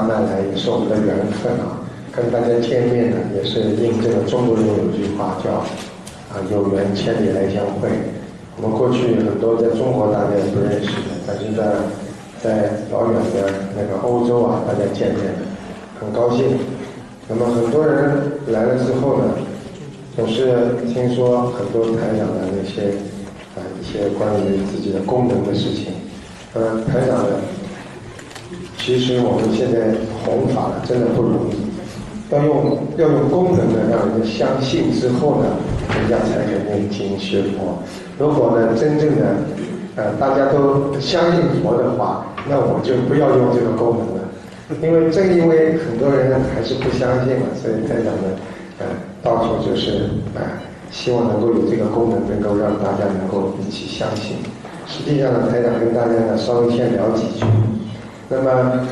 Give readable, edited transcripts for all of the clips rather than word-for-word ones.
丹麦来也是我们的缘分啊，跟大家见面呢也是印证了中国人有句话叫有缘千里来相会。我们过去很多在中国大家也不认识的，但是在老远的那个欧洲啊，大家见面很高兴。那么很多人来了之后呢，总是听说很多台长的那些一些关于自己的功能的事情。台长呢，其实我们现在弘法呢真的不容易，要用功能呢让人家相信之后呢，人家才肯念经学佛。如果呢真正的大家都相信佛的话，那我就不要用这个功能了。因为正因为很多人还是不相信嘛，所以台长呢到处就是希望能够有这个功能，能够让大家能够一起相信。实际上呢，台长跟大家呢稍微先聊几句。那么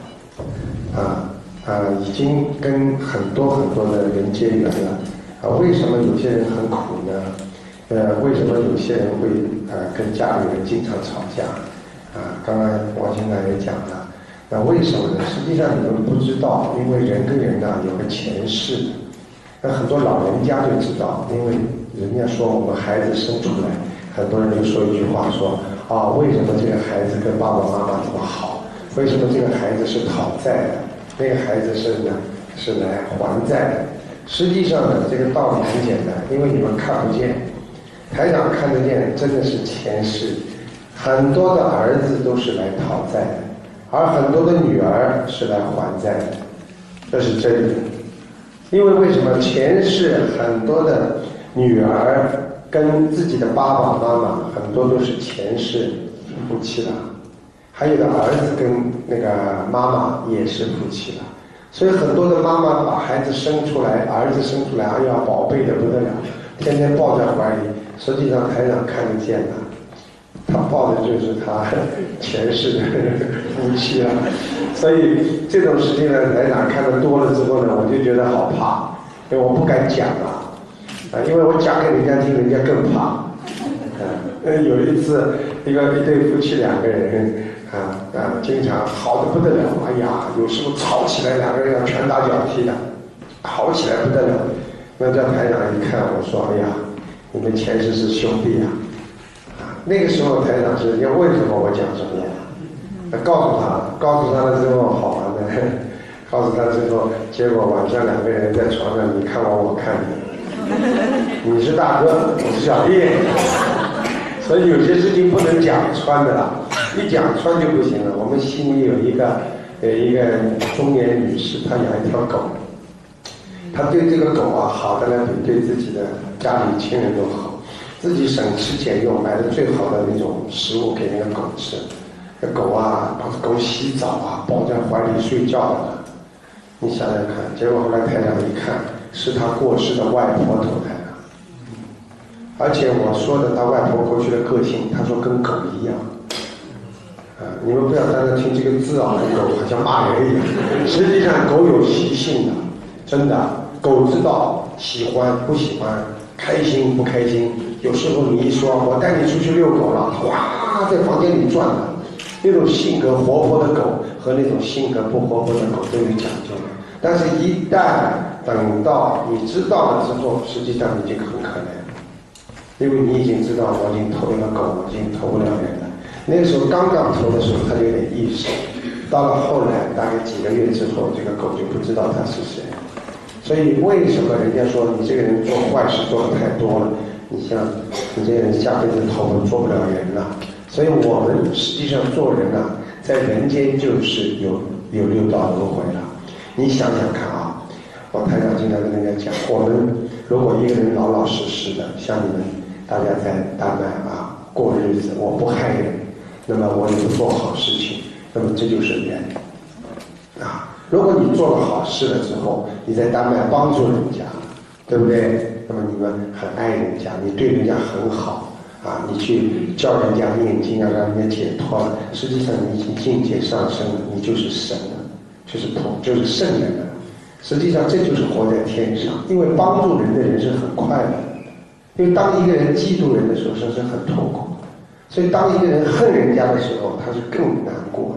已经跟很多的人结缘了为什么有些人很苦呢？为什么有些人会跟家里人经常吵架？刚刚王先生也讲了，那为什么呢？实际上你们不知道，因为人跟人有个前世。那很多老人家就知道，因为人家说我们孩子生出来，很多人就说一句话说为什么这个孩子跟爸爸妈妈这么好？为什么这个孩子是讨债的？那个孩子是来还债的？实际上呢，这个道理很简单，因为你们看不见，台长看得见，真的是前世。很多的儿子都是来讨债的，而很多的女儿是来还债的，这是真理。因为为什么前世很多的女儿跟自己的爸爸妈妈很多都是前世夫妻了，还有的儿子跟那个妈妈也是夫妻了，所以很多的妈妈把孩子生出来，儿子生出来，哎呀，宝贝的不得了，天天抱在怀里。实际上台长看得见的，他抱的就是他前世的夫妻了。所以这种事情呢，台长看得多了之后呢，我就觉得好怕，因为我不敢讲因为我讲给人家听，人家更怕。有一次，一对夫妻两个人经常好的不得了，哎呀，有时候吵起来两个人要拳打脚踢的，好起来不得了。那叫台长一看，我说，哎呀，你们前世是兄弟那个时候台长是要为什么我讲什么呀？告诉他了之后好玩的，告诉他之后，结果晚上两个人在床上，你看我看你，你是大哥，我是小弟，所以有些事情不能讲穿的了，一讲穿就不行了。我们悉尼有一个中年女士，她养一条狗，她对这个狗好的呢比对自己的家里亲人都好，自己省吃俭用买的最好的那种食物给那个狗吃。这狗把狗洗澡抱在怀里睡觉的，你想想看。结果后来台长一看，是他过世的外婆投胎了，而且我说的他外婆过去的个性，他说跟狗一样。你们不要单单听这个字跟狗好像骂人一样，实际上狗有习性的，真的，狗知道喜欢不喜欢，开心不开心。有时候你一说我带你出去遛狗了，哇，在房间里转了。那种性格活泼的狗和那种性格不活泼的狗都有讲究的，但是一旦等到你知道了之后，实际上你就很可怜，因为你已经知道我已经投一个狗，我已经投不了人了。那个时候刚投的时候，他就有点意识，到了后来大概几个月之后，这个狗就不知道他是谁。所以为什么人家说你这个人做坏事做的太多了？你像你这个人下辈子做不了人了。所以我们实际上做人在人间就是有六道轮回了。你想想看我台长经常跟人家讲，我们如果一个人老老实实的，像你们大家在丹麦过日子，我不害人，那么我也不做好事情，那么这就是人如果你做了好事了之后，你在丹麦帮助人家，对不对？那么你们很爱人家，你对人家很好你去教人家念经让人家解脱了，实际上你已经境界上升了，你就是神了，就是圣人了。实际上这就是活在天上，因为帮助人的人是很快乐的，因为当一个人嫉妒人的时候，是很痛苦的，所以当一个人恨人家的时候，他是更难过的。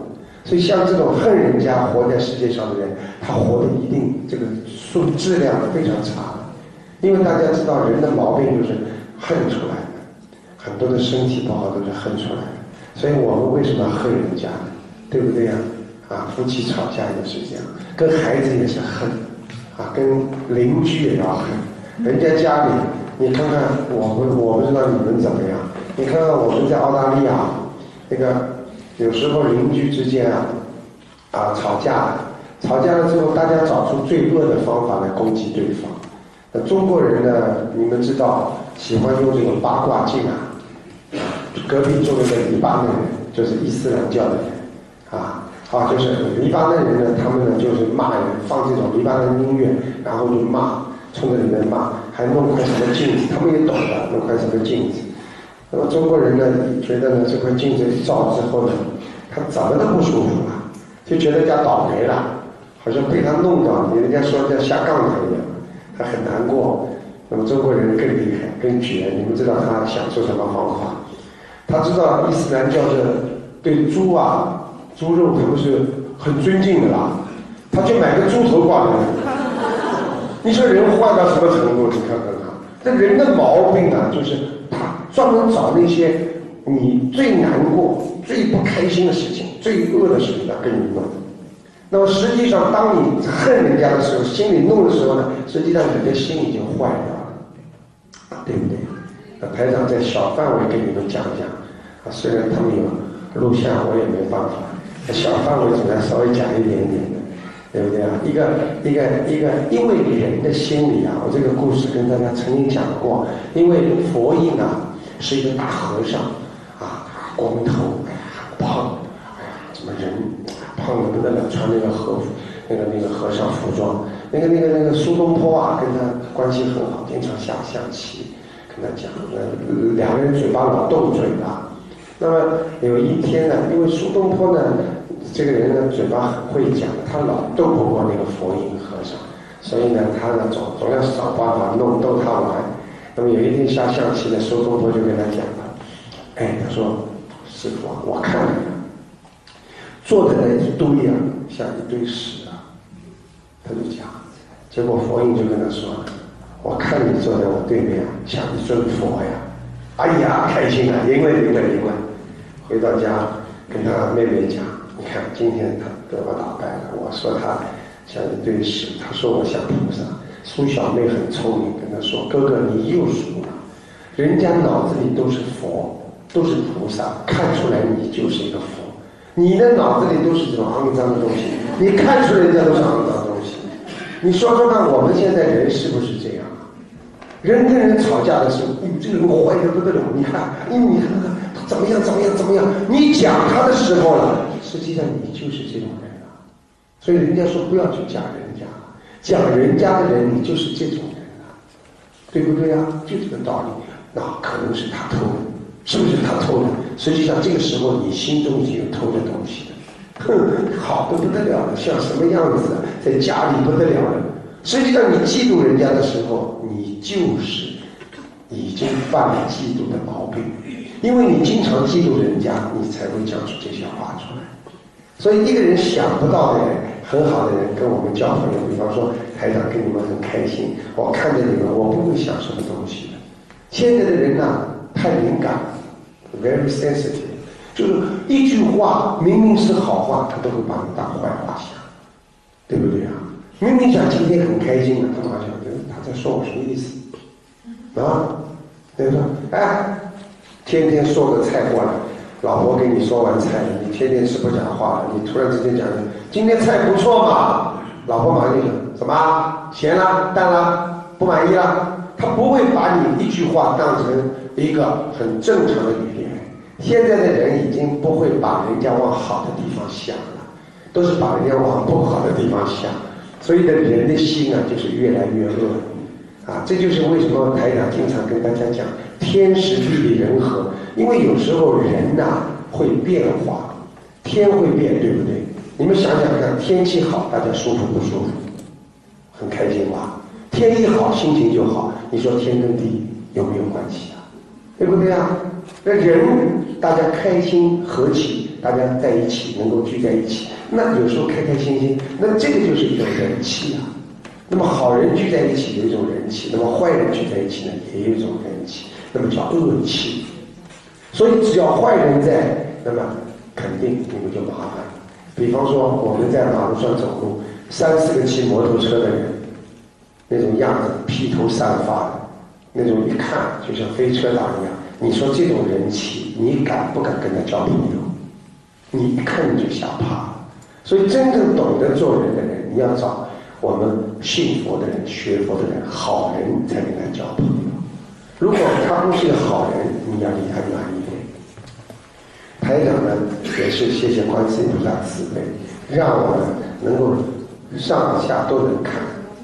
所以像这种恨人家活在世界上的人，他活的一定这个质量非常差，因为大家知道人的毛病就是恨出来的，很多的身体不好都是恨出来的。所以我们为什么要恨人家呢？对不对呀？夫妻吵架也是这样，跟孩子也是恨，跟邻居也要恨。人家家里，你看看我不知道你们怎么样，你看看我们在澳大利亚，那个有时候邻居之间吵架了之后，大家找出最恶的方法来攻击对方。那中国人呢，你们知道喜欢用这种八卦镜隔壁坐的黎巴嫩人，就是伊斯兰教的人就是黎巴嫩人呢，他们呢就是骂人，放这种黎巴嫩音乐，然后就骂，冲着里面骂，还弄块什么镜子，他们也懂的，弄块什么镜子。那么中国人呢，觉得呢这块镜子一照之后呢，他怎么都不舒服了，就觉得人家倒霉了，好像被他弄到，人家说人家下杠他一样，他很难过。那么中国人更厉害更绝，你们知道他想出什么方法？他知道伊斯兰教是对猪肉他们是很尊敬的啦，他就买个猪头挂在那里。你说人坏到什么程度？你看看他，这人的毛病就是他专门找那些你最难过、最不开心的事情、最恶的事情来跟你弄。那么实际上，当你恨人家的时候，心里弄的时候呢，实际上你的心已经坏掉了，对不对？台长在小范围跟你们讲讲虽然他们有录像，我也没办法，小范围总要稍微讲一点点的，对不对啊？一个，因为人的心理我这个故事跟大家曾经讲过，因为佛印是一个大和尚光头，胖，怎么人胖的不得了，穿那个和服，那个和尚服装，那个苏东坡跟他关系很好，经常下象棋。跟他讲，两个人嘴巴老斗嘴的。那么有一天呢，因为苏东坡呢，这个人呢嘴巴很会讲，他老斗不过那个佛印和尚，所以呢，他呢总要找办法逗他玩。那么有一天下象棋呢，苏东坡就跟他讲了，他说：“师傅我看你坐的那一堆像一堆屎他就讲，结果佛印就跟他说。我看你坐在我对面像一尊佛呀，哎呀，开心了，赢了。回到家跟他妹妹讲，你看今天他被我打败了，我说他像一堆屎，他说我像菩萨。苏小妹很聪明，跟他说，哥哥你又输了，人家脑子里都是佛，都是菩萨，看出来你就是一个佛，你的脑子里都是这种肮脏的东西，你看出人家都是肮脏的东西。你说说看，我们现在人是不是这样？人跟人吵架的时候，这个人坏得不得了，你看，你看看他怎么样，你讲他的时候了，实际上你就是这种人了。所以人家说不要去讲人家，讲人家的人你就是这种人了，对不对就这个道理。那可能是他偷的，是不是他偷的？实际上这个时候你心中已经有偷的东西了，好得不得了了，像什么样子在家里不得了了。实际上你嫉妒人家的时候，你就是已经犯了嫉妒的毛病，因为你经常嫉妒人家，你才会讲出这些话出来。所以一个人想不到的人，很好的人跟我们交朋友，比方说台长跟你们很开心，我看着你们，我不会想什么东西的。现在的人太敏感了 ，very sensitive， 就是一句话明明是好话，他都会把你当坏话想，对不对明明讲今天很开心的，他马上他在说我什么意思对吧？天天说个菜过来，老婆给你说完菜，你天天是不讲话了，你突然之间讲今天菜不错嘛，老婆马上就讲什么咸了、淡了、不满意了，他不会把你一句话当成一个很正常的语言。现在的人已经不会把人家往好的地方想了，都是把人家往不好的地方想。所以人的心就是越来越恶这就是为什么台长经常跟大家讲天时地利人和，因为有时候人会变化，天会变，对不对？你们想想看，天气好大家舒服不舒服？很开心吧？天一好心情就好，你说天跟地有没有关系对不对那人大家开心和气，大家在一起能够聚在一起，那有时候开开心心，那这个就是一种人气啊。那么好人聚在一起有一种人气，那么坏人聚在一起呢也有一种人气，那么叫恶气。所以只要坏人在，那么肯定你们就麻烦了。比方说我们在马路上走路，3、4个骑摩托车的人，那种样子披头散发的，那种一看就像飞车党一样，你说这种人气，你敢不敢跟他交朋友？你一看你就吓怕了。所以真正懂得做人的人，你要找我们信佛的人、学佛的人、好人才跟他交朋友。如果他不是个好人，你要离他远一点。台长呢，也是谢谢观世音菩萨慈悲，让我们能够上下都能看。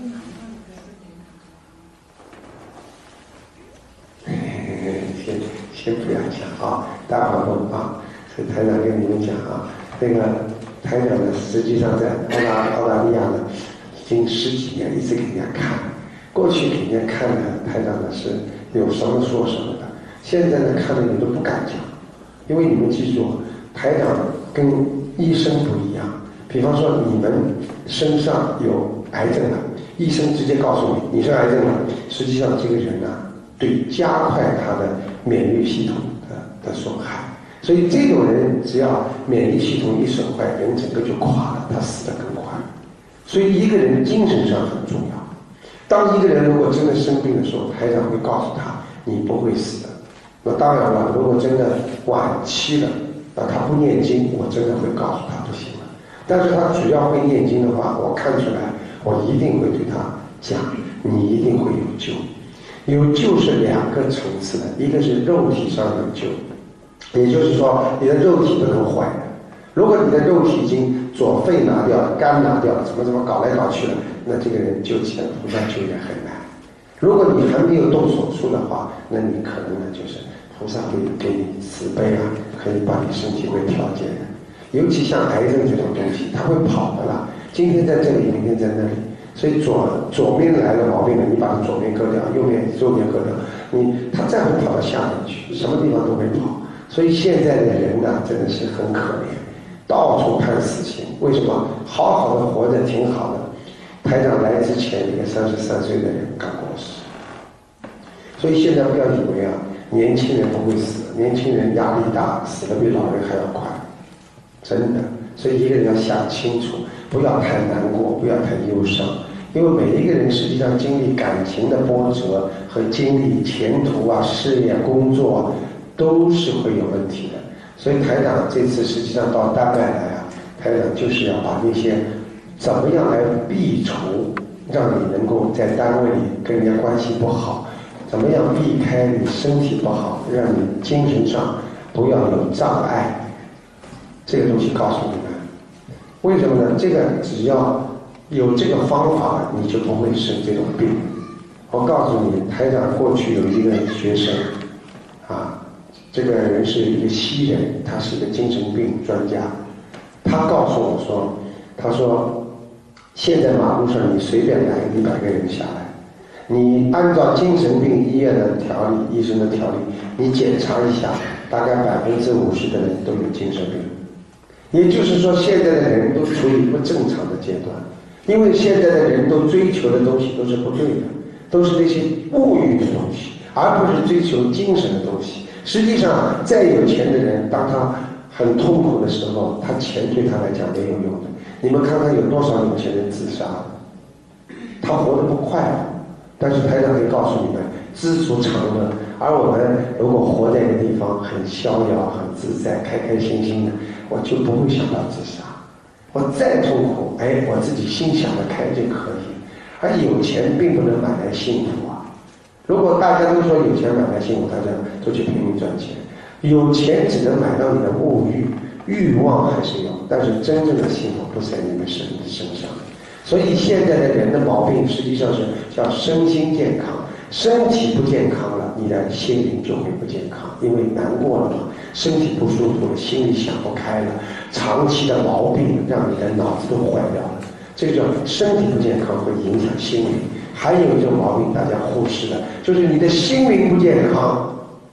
先不要讲啊，待会儿问啊。所以台长跟你们讲啊，那个台长呢，实际上在澳大利亚呢，已经10几年一直给人家看。过去给人家看呢，台长呢是有什么说什么的，现在呢看了你都不敢讲，因为你们记住，台长跟医生不一样。比方说你们身上有癌症了，医生直接告诉你你是癌症了，实际上这个人呢，对加快他的免疫系统的损害。所以这种人只要免疫系统一损坏，人整个就垮了，他死得更快。所以一个人精神上很重要。当一个人如果真的生病的时候，台长会告诉他你不会死的。那当然了，如果真的晚期了，他不念经，我真的会告诉他不行了。但是他只要会念经的话，我看出来，我一定会对他讲，你一定会有救。有救是2个层次的，一个是肉体上有救，也就是说你的肉体不能坏的。如果你的肉体已经左肺拿掉了，肝拿掉了，怎么搞来搞去了，那这个人救起来菩萨救也很难。如果你还没有动手术的话，那你可能呢就是菩萨会给你慈悲啊，可以把你身体会调节的。尤其像癌症这种东西，它会跑的啦，今天在这里，明天在那里。所以左边来的毛病呢，你把它左边割掉，右边割掉，它再会跑到下面去，什么地方都会跑。所以现在的人呢，真的是很可怜，到处判死刑。为什么？好好的活着挺好的。台长来之前，一个33岁的人刚过世。所以现在不要以为啊，年轻人不会死，年轻人压力大，死得比老人还要快，真的。所以一个人要想清楚，不要太难过，不要太忧伤，因为每一个人实际上经历感情的波折和经历前途啊、事业、工作啊，都是会有问题的。所以台长这次实际上到丹麦来啊，台长就是要把那些怎么样来避除，让你能够在单位里跟人家关系不好，怎么样避开你身体不好，让你精神上不要有障碍，这个东西告诉你们。为什么呢？这个只要有这个方法，你就不会生这种病。我告诉你，台长过去有一个学生啊，这个人是一个西人，他是一个精神病专家。他告诉我说，他说现在马路上你随便来100个人下来，你按照精神病医院的条例、医生的条例，你检查一下，大概50%的人都有精神病。也就是说，现在的人都处于不正常的阶段，因为现在的人都追求的东西都是不对的，都是那些物欲的东西，而不是追求精神的东西。实际上，再有钱的人，当他很痛苦的时候，他钱对他来讲没有用的。你们看看有多少有钱人自杀了，他活得不快乐。但是台长可以告诉你们，知足常乐。而我们如果活在一个地方很逍遥、很自在、开开心心的，我就不会想到自杀。我再痛苦，我自己心想得开就可以。而有钱并不能买来幸福啊！如果大家都说有钱买来幸福，大家都去拼命赚钱。有钱只能买到你的物欲，欲望还是有，但是真正的幸福不在你们身上。所以现在的人的毛病实际上是叫身心健康，身体不健康了，你的心灵就会不健康，因为难过了嘛，身体不舒服了，心里想不开了，长期的毛病让你的脑子都坏掉了，这个叫身体不健康会影响心灵。还有一种毛病大家忽视了，就是你的心灵不健康，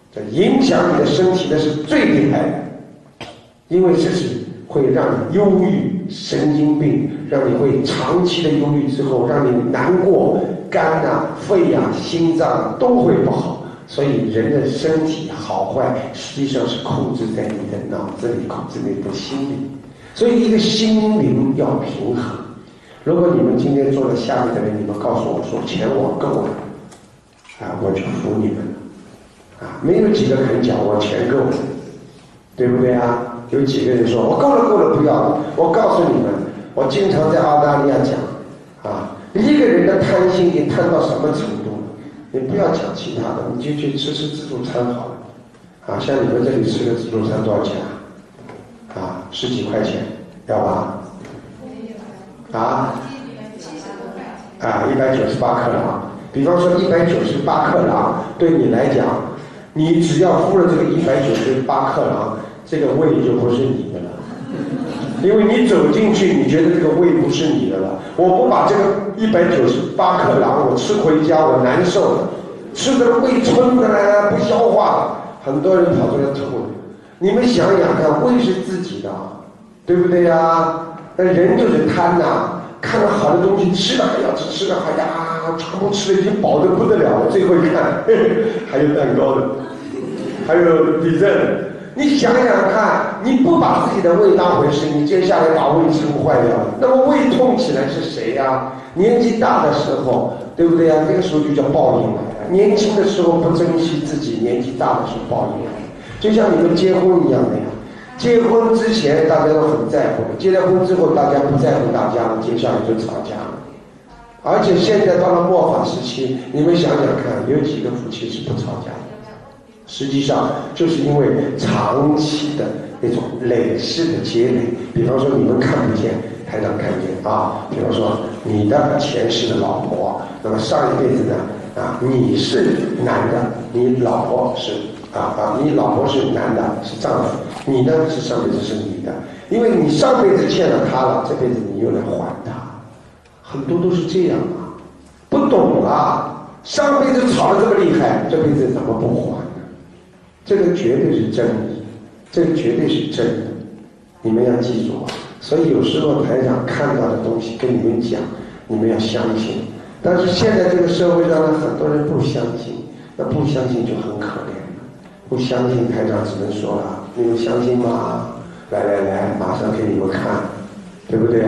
这影响你的身体的是最厉害的，因为这是会让你忧郁、神经病，让你会长期的忧郁之后，让你难过，肝啊、肺啊、心脏啊都会不好。所以人的身体好坏，实际上是控制在你的脑子里，控制你的心里。所以一个心灵要平衡。如果你们今天坐在下面的人，你们告诉我说钱我够了，我就服你们了。没有几个肯讲我钱够了，对不对啊？有几个人说我够了不要了。我告诉你们，我经常在澳大利亚讲一个人的贪心你贪到什么程度？你不要讲其他的，你就去吃自助餐好了。像你们这里吃个自助餐多少钱10几块钱，要吧？198克朗。比方说198克朗，对你来讲，你只要付了这个198克朗，这个胃就不是你的了。因为你走进去，你觉得这个胃不是你的了。我不把这个198克朗我吃回家，我难受的，吃的胃撑的呢，不消化，很多人跑出来吐了。你们想想看，胃是自己的，对不对呀？人就是贪呐，看到好的东西吃了还要吃了还要全部吃的已经饱得不得了了，最后一看还有蛋糕的，还有地震。你想想看，你不把自己的胃当回事，你接下来把胃撑坏掉了，那么胃痛起来是谁呀？年纪大的时候，对不对呀？这个时候就叫报应来了。年轻的时候不珍惜自己，年纪大的时候报应来了。就像你们结婚一样的呀，结婚之前大家都很在乎，结了婚之后大家不在乎大家了，接下来就吵架了。而且现在到了末法时期，你们想想看，有几个夫妻是不吵架的？实际上就是因为长期的那种累世的积累。比方说你们看不见，台长看见比方说你的前世的老婆，那么上一辈子呢你是男的，你老婆是你老婆是男的，是丈夫，你呢是上辈子是女的，因为你上辈子欠了他了，这辈子你又来还他，很多都是这样不懂上辈子吵得这么厉害，这辈子怎么不还呢？这个绝对是真理，这个绝对是真的，你们要记住所以有时候台长看到的东西跟你们讲，你们要相信。但是现在这个社会上呢，很多人不相信，那不相信就很可怜了。不相信台长只能说了，你们相信吗？来，马上给你们看，对不对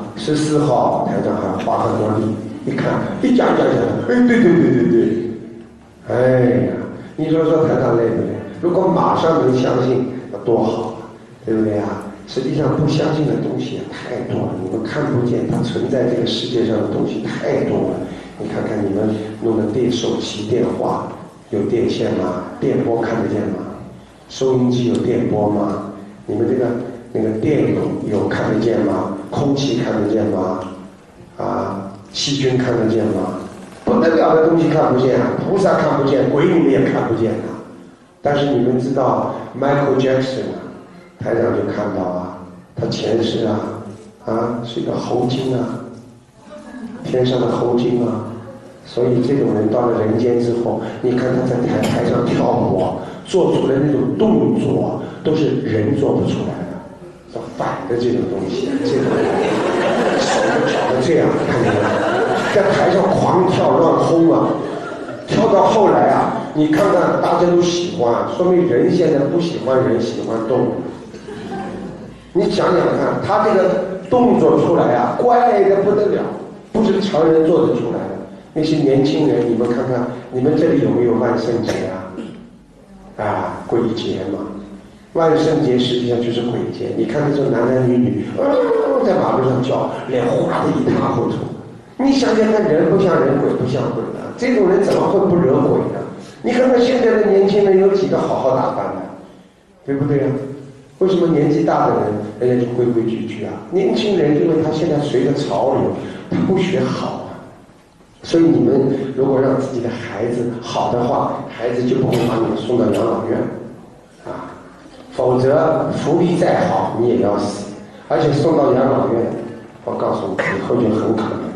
14号台长还花很多力，一看一讲，对，哎呀，你说台长累不累？如果马上能相信，那多好，对不对实际上不相信的东西太多了，你们看不见，它存在这个世界上的东西太多了。你看看你们弄的手机电话有电线吗？电波看得见吗？收音机有电波吗？你们那个电有看得见吗？空气看得见吗？细菌看得见吗？不得了的东西看不见菩萨看不见，鬼你们也看不见但是你们知道 Michael Jackson 台长就看到他前世是一个猴精天上的猴精所以这种人到了人间之后，你看他在台上跳舞做出来那种动作都是人做不出来的，反的这种东西，这种手脚的这样，看见没？在台上狂跳乱轰跳到后来你看看大家都喜欢，说明人现在不喜欢人，喜欢动物。你想想看，他这个动作出来怪得不得了，不是常人做得出来的。那些年轻人，你们看看，你们这里有没有万圣节鬼节嘛？万圣节实际上就是鬼节。你看那种男男女女在马路上叫，脸花得一塌糊涂。你想想看，人不像人，鬼不像鬼这种人怎么会不惹鬼呢？你看看现在的年轻人有几个好好打扮的，对不对为什么年纪大的人人家就规规矩矩年轻人因为他现在随着潮流，他不学好所以你们如果让自己的孩子好的话，孩子就不会把你们送到养老院否则福利再好你也要死，而且送到养老院，我告诉你以后就很可怜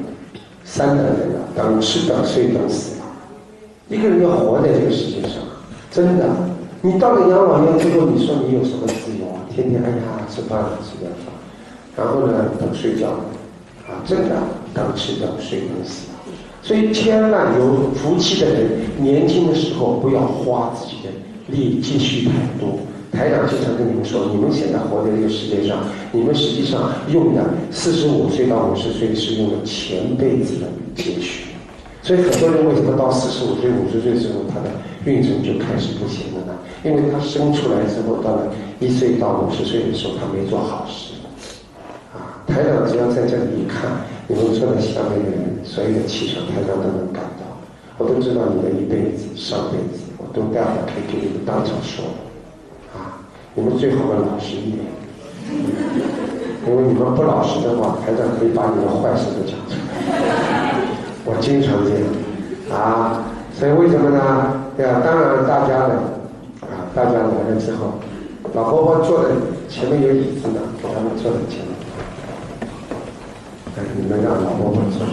3等人等吃等睡等死一个人要活在这个世界上，真的你到了养老院之后，你说你有什么自由啊？天天哎呀吃饭了吃点饭，然后呢等睡觉啊，真的当吃等睡等死。所以千万有福气的人，年轻的时候不要花自己的力继续太多。台长经常跟你们说，你们现在活在这个世界上，你们实际上用的45岁到50岁是用的前辈子的积蓄。所以很多人为什么到45岁、50岁之后，他的运程就开始不行了呢？因为他生出来之后，到了1岁到50岁的时候，他没做好事。台长只要在这里一看，你们坐在下面的人，所有的气场，台长都能感到。我都知道你的一辈子、上辈子，我都待会儿可以给你们当场说。你们最好的老实一点，因为你们不老实的话，台长可以把你的坏事都讲出来。我经常这样所以为什么呢？当然大家呢大家来了之后，老婆婆坐在前面有椅子呢，给他们坐在前面。你们让老婆婆坐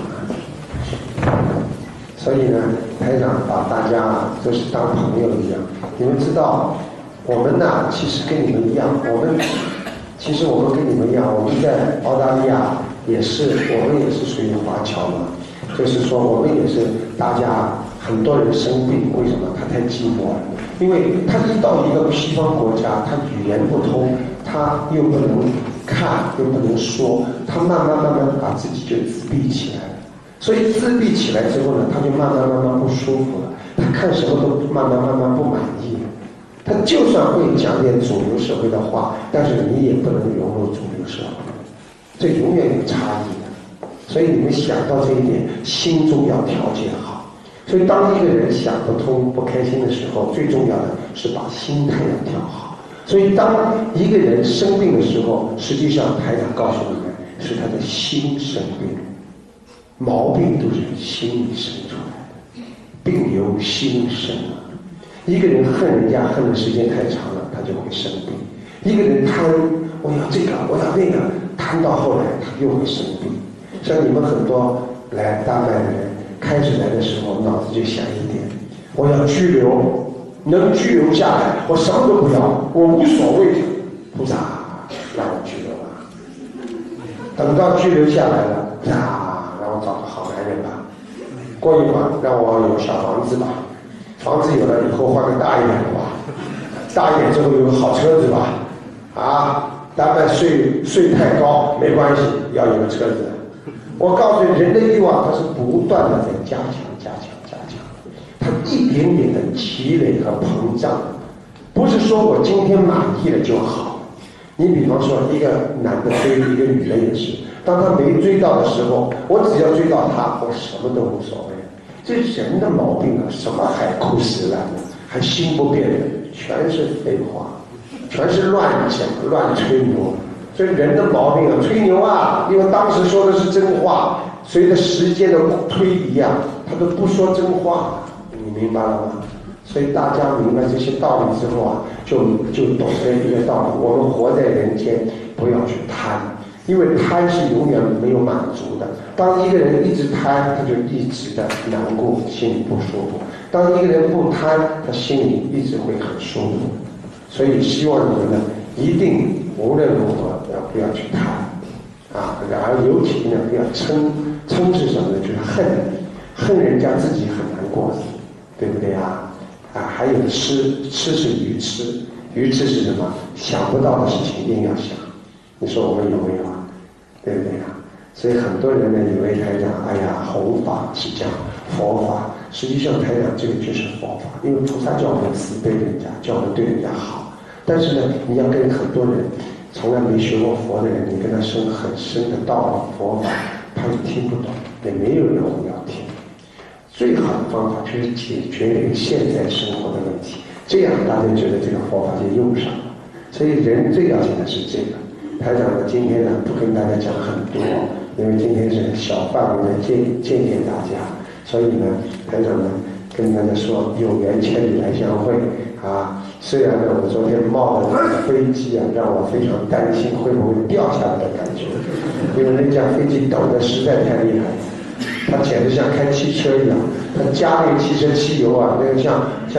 所以呢，台长把大家都是当朋友一样。你们知道，我们呢其实跟你们一样，其实我们跟你们一样，我们在澳大利亚我们也是属于华侨嘛，就是说我们也是大家很多人生病，为什么？他太寂寞了，因为他一到一个西方国家，他语言不通，他又不能看又不能说，他慢慢把自己就自闭起来了。所以自闭起来之后呢，他就慢慢不舒服了，他看什么都慢慢不满意了。他就算会讲点主流社会的话，但是你也不能融入主流社会，这永远有差异的。所以你们想到这一点，心中要调节好。所以当一个人想不通、不开心的时候，最重要的是把心态要调好。所以当一个人生病的时候，实际上台长告诉你们，是他的心生病，毛病都是心里生出来的，病由心生啊。一个人恨人家恨的时间太长了，他就会生病。一个人贪，我要这个，我要那个，贪到后来他又会生病。像你们很多来丹麦的人，开始来的时候脑子就想一点，我要拘留，能拘留下来，我什么都不要，我无所谓，菩萨让我拘留了。等到拘留下来了，让我找个好男人吧。过一会儿让我有小房子吧。房子有了以后换个大一点的吧，大一点之后有个好车子吧，丹麦税太高没关系，要有个车子。我告诉你，人的欲望它是不断的在加强，它一点点的积累和膨胀，不是说我今天满意了就好。你比方说一个男的追一个女的也是，当他没追到的时候，我只要追到他，我什么都无所谓。这人的毛病什么海枯石烂的，还心不变的，全是废话，全是乱讲乱吹牛。所以人的毛病吹牛因为当时说的是真话，随着时间的推移他都不说真话，你明白了吗？所以大家明白这些道理之后就懂得一个道理：我们活在人间，不要去贪。因为贪是永远没有满足的。当一个人一直贪，他就一直的难过，心里不舒服；当一个人不贪，他心里一直会很舒服。所以希望你们呢，一定无论如何不要去贪然而尤其呢不要嗔是什么呢？就是恨人家自己很难过，对不对还有痴是愚痴，愚痴是什么？想不到的事情一定要想。你说我们有没有对不对所以很多人呢以为台长弘法是讲佛法，实际上台长这个就是佛法，因为菩萨叫我们慈悲人家，叫我们对人家好。但是呢，你要跟很多人从来没学过佛的人，你跟他生很深的道理佛法，他们听不懂，也没有人要听。最好的方法就是解决人现在生活的问题，这样大家觉得这个佛法就用上了。所以人最要紧的是这个。台长呢，今天呢不跟大家讲很多，因为今天是小范围的见大家，所以呢，台长呢跟大家说，有缘千里来相会虽然呢，我昨天冒的那个飞机让我非常担心会不会掉下来的感觉，因为那架飞机抖得实在太厉害了，它简直像开汽车一样，它加那个汽车汽油那个像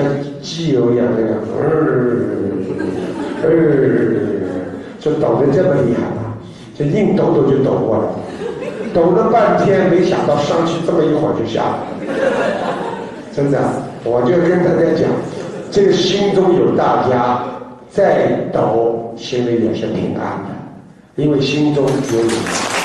机油一样那样，就抖得这么厉害了，就硬抖抖就抖过来，抖了半天，没想到上去这么一会儿就下来了，真的，我就跟大家讲，这个心中有大家，再抖心里也是平安的，因为心中有你们。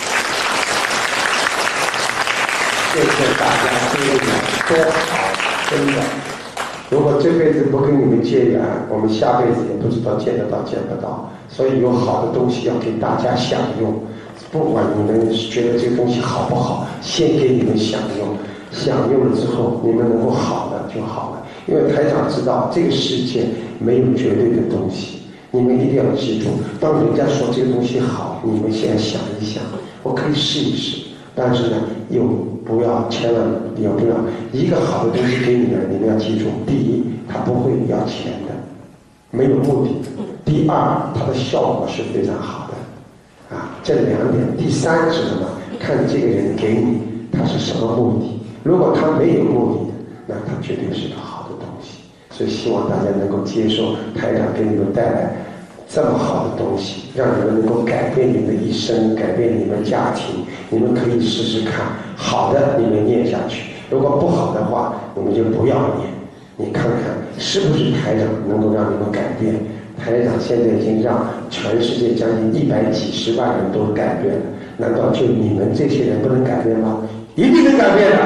谢谢大家对我多好，真的。如果这辈子不跟你们结缘，我们下辈子也不知道见得到见不到。所以有好的东西要给大家享用，不管你们觉得这个东西好不好，先给你们享用。享用了之后，你们能够好了就好了。因为台长知道这个世界没有绝对的东西，你们一定要记住，当人家说这个东西好，你们先想一想，我可以试一试。但是呢，又不要，千万也不要一个好的东西给你们，你们要记住：第一，它不会要钱的，没有目的；第二，它的效果是非常好的，这两点。第三是什么？看这个人给你他是什么目的。如果他没有目的的，那他绝对是个好的东西。所以希望大家能够接受台长给你们带来这么好的东西，让你们能够改变你们的一生，改变你们家庭。你们可以试试看，好的你们念下去，如果不好的话，你们就不要念。你看看是不是台长能够让你们改变？台长现在已经让全世界将近100几十万人都改变了，难道就你们这些人不能改变吗？一定能改变的。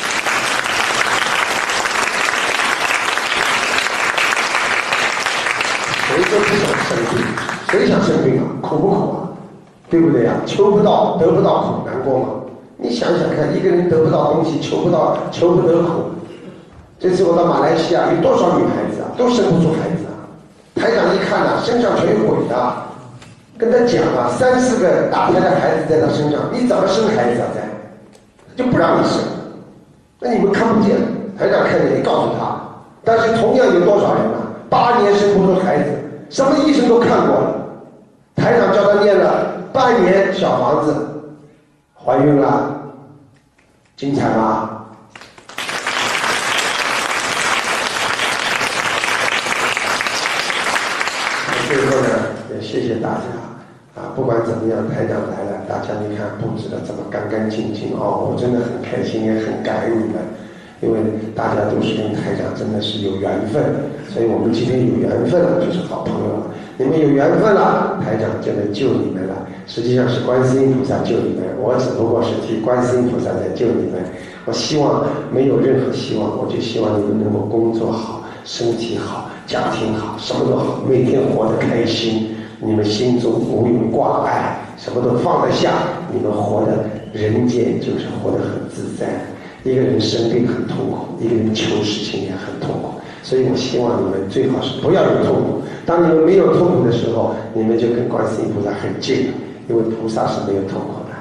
谁都不想生病，谁想生病啊？苦不苦啊？对不对呀？求不到得不到苦，难过吗？你想想看，一个人得不到东西，求不得苦。这次我到马来西亚，有多少女孩子啊，都生不出孩子啊！台长一看啊，身上全毁的，跟他讲啊，3、4个打胎的孩子在他身上，你怎么生孩子啊？就不让你生，那你们看不见，台长看见，你告诉他。但是同样有多少人啊，8年生不出孩子，什么医生都看过了，台长叫他念了半年小房子，怀孕了，精彩吗？最后呢，也谢谢大家不管怎么样，台长来了，大家你看布置的这么干干净净我真的很开心，也很感恩你们，因为大家都是跟台长真的是有缘分，所以我们今天有缘分了，就是好朋友了。你们有缘分了，台长就能救你们了。实际上是观世音菩萨救你们，我只不过是替观世音菩萨在救你们。我希望没有任何希望，我就希望你们能够工作好，身体好，家庭好，什么都好，每天活得开心。你们心中无有挂碍，什么都放得下，你们活的人间就是活得很自在。一个人生病很痛苦，一个人求事情也很痛苦，所以我希望你们最好是不要有痛苦。当你们没有痛苦的时候，你们就跟观世音菩萨很近了，因为菩萨是没有痛苦的。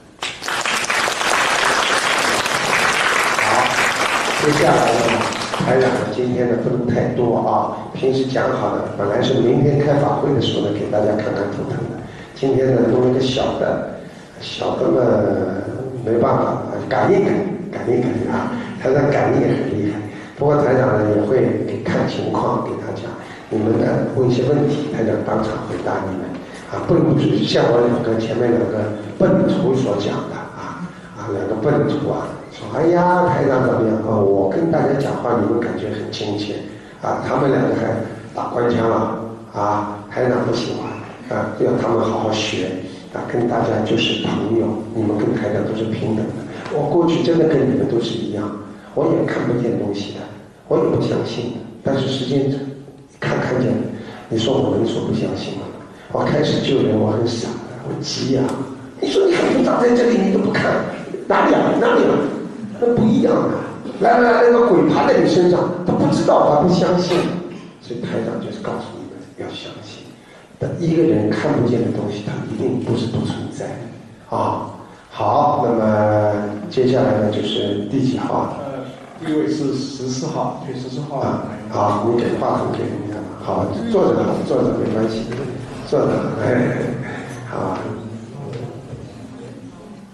好，接下来呢，台长今天呢不能太多平时讲好的，本来是明天开法会的时候呢给大家看看图腾的，今天呢弄一个小的嘛没办法，感应台长感应也很厉害。不过台长呢也会看情况给他讲，你们呢问一些问题，台长当场回答你们并不是像我前面两个笨徒所讲的两个笨徒说哎呀台长怎么样我跟大家讲话你们感觉很亲切他们两个还打官腔台长不喜欢要他们好好学跟大家就是朋友，你们跟台长都是平等的。我过去真的跟你们都是一样，我也看不见东西的，我也不相信的，但是时间看见了，你说我能说不相信吗？我开始救人我很傻的，我急你说你看菩萨在这里你都不看，哪里那不一样来那个鬼爬在你身上，他不知道他不相信，所以台长就是告诉你们要相信。一个人看不见的东西，它一定不是不存在好，那么接下来呢，就是第几号？ 第一位是14号，对14号。 好，你给话筒给人家。好，坐着没关系，坐着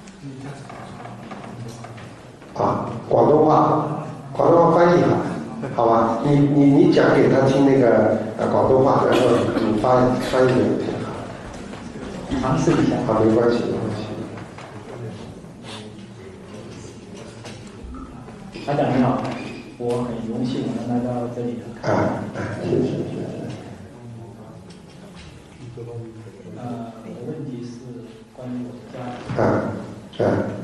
好。广东话翻译好吧？你讲给他听那个广东话，然后你翻译给我听好。 尝试一下。 好，没关系，没关系。 台长你好，我很荣幸能来到这里。 谢谢谢谢。 我的问题是关于我的家庭。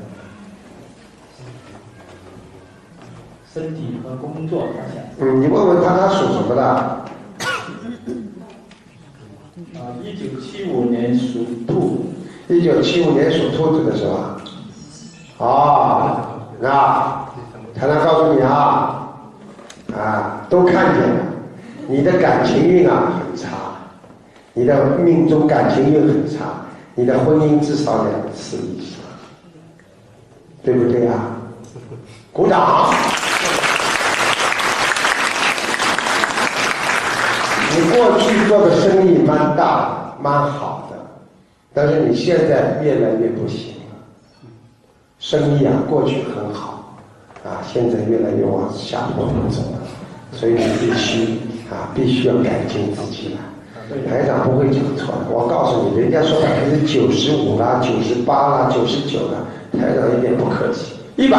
身体和工作，他想。 你问问他属什么的 1975年属兔。 1975年属兔子的是吧？那才能告诉你都看见了，你的感情运很差，你的命中感情运很差，你的婚姻至少2次以上，对不对啊？鼓掌。你过去做的生意蛮大蛮好的，但是你现在越来越不行了。生意过去很好，现在越来越往下坡路走了，所以你必须要改进自己了。台长不会讲错的，我告诉你，人家说95%啦、98%啦、99%啦，台长一点不客气，100。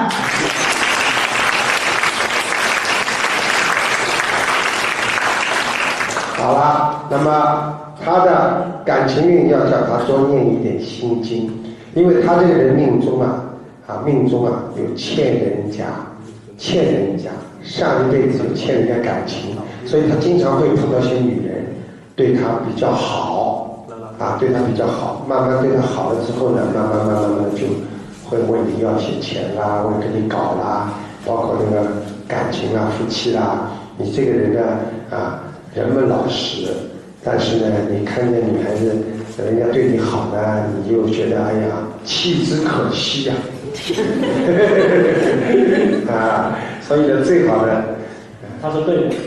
好了，那么他的感情运要叫他多念一点心经，因为他这个人命中有欠人家，上一辈子有欠人家感情，所以他经常会碰到些女人对他比较好，对他比较好，慢慢对他好了之后呢，慢慢的就会问你要些钱啦，会跟你搞啦，包括那个感情夫妻啦，你这个人呢人们老实，但是呢，你看见女孩子人家对你好呢，你就觉得弃之可惜所以呢，最好呢， 他说对的。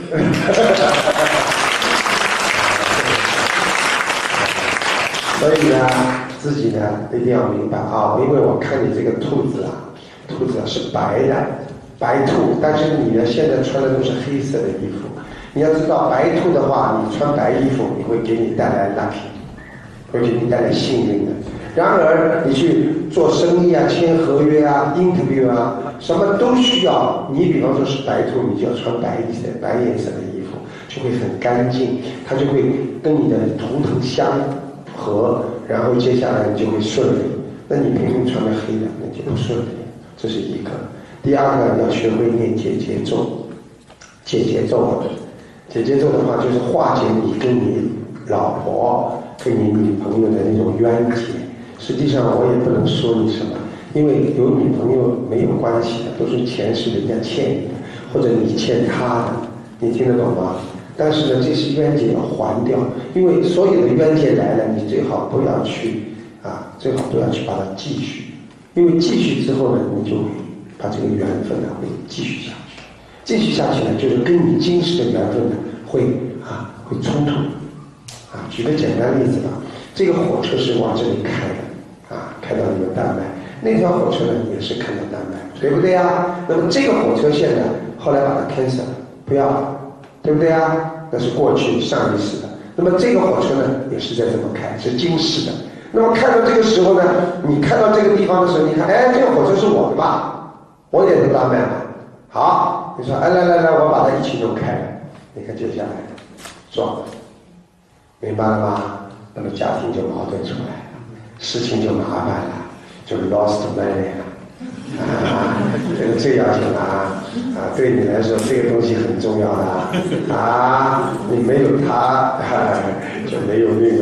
所以呢，自己呢一定要明白因为我看你这个兔子是白的，白兔，但是你呢现在穿的都是黑色的衣服。你要知道，白兔的话，你穿白衣服，你会给你带来 lucky， 会给你带来幸运的。然而，你去做生意签合约interview 什么都需要。你比方说是白兔，你就要穿白颜色的衣服，就会很干净，它就会跟你的图腾相合，然后接下来你就会顺利。那你偏偏穿的黑的，那就不顺利。这是一个。第二个，要学会念解结咒，解结咒的话，就是化解你跟你老婆、跟你女朋友的那种冤结。实际上我也不能说你什么，因为有女朋友没有关系的，都是前世人家欠你的，或者你欠他的，你听得懂吗？但是呢，这些冤结要还掉，因为所有的冤结来了，你最好不要去把它继续，因为继续之后呢，你就会把这个缘分会继续下去。继续下去呢，就是跟你今世的缘分呢会冲突。举个简单例子吧，这个火车是往这里开的，开到你们丹麦，那条火车呢也是开到丹麦，对不对呀？那么这个火车线呢，后来把它 cancel 了，不要了，对不对呀？那是过去上一世的。那么这个火车呢，也是在这么开，是今世的。那么看到这个时候呢，你看到这个地方的时候，你看，这个火车是我的吧？我也是丹麦嘛。好，你说，来，我把它一起弄开了，你看接下来撞了，明白了吗？那么家庭就矛盾出来了，事情就麻烦了，就 lost money 了。这个最要紧对你来说这个东西很重要的你没有它就没有命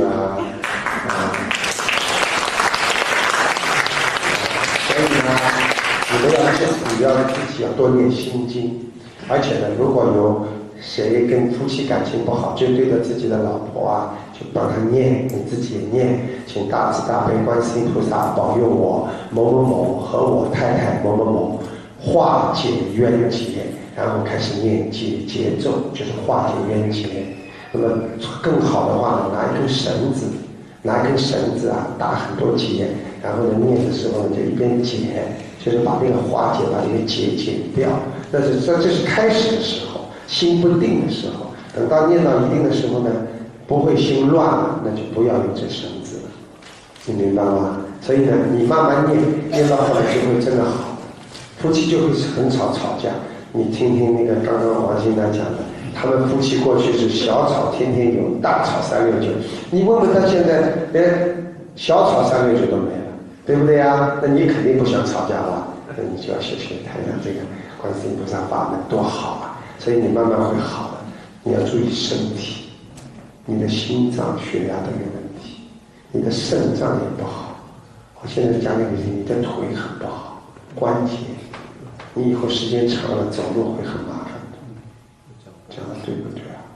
所以呢，你要自己要多念心经，而且呢，如果有谁跟夫妻感情不好，就对着自己的老婆就帮他念，你自己也念，请大慈大悲观世音菩萨保佑我某某某和我太太某某某化解冤结，然后开始念解结咒，就是化解冤结。那么更好的话呢，拿一根绳子打很多结，然后呢念的时候呢就一边解， 就是把那个化解，把那个结解掉。这是开始的时候，心不定的时候。等到念到一定的时候呢，不会心乱了，那就不要用这绳子了，你明白吗？所以呢，你慢慢念到后来就会真的好，夫妻就会很少吵架。你听听那个刚刚王新南讲的，他们夫妻过去是小吵天天有，大吵369。你问问他现在连小吵369都没了，对不对呀？那你肯定不想吵架吧？那你就要学台长这个观世音菩萨法门多好啊！所以你慢慢会好的。你要注意身体，你的心脏血压都有问题，你的肾脏也不好。我现在讲给你听，你的腿很不好，关节，你以后时间长了走路会很麻烦的。讲的对不对啊？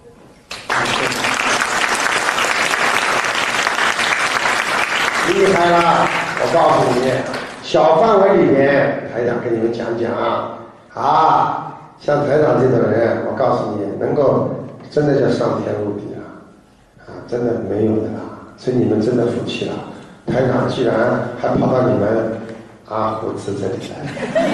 厉害了！我告诉你，小范围里面，台长跟你们讲讲啊。像台长这种人，我告诉你，能够真的叫上天入地了，真的没有的啦。所以你们真的服气了。台长既然还跑到你们阿胡子这里来，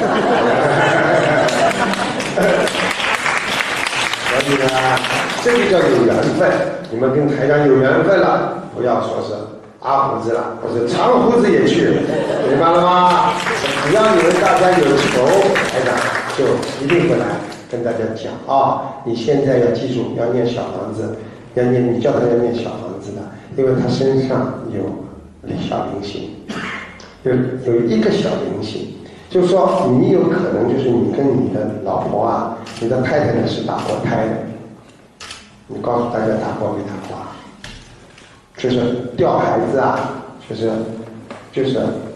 所以呢，这个叫有缘分。你们跟台长有缘分了，不要说是阿胡子了，或者长胡子也去，明白了吗？只要你们大家有求，台长就一定会来跟大家讲你现在要记住，要念小房子，要念，你叫他要念小房子的，因为他身上有小灵性，有一个小灵性，就是说你有可能就是你跟你的老婆你的太太呢是打过胎的，你告诉大家打过没打过？就是掉孩子就是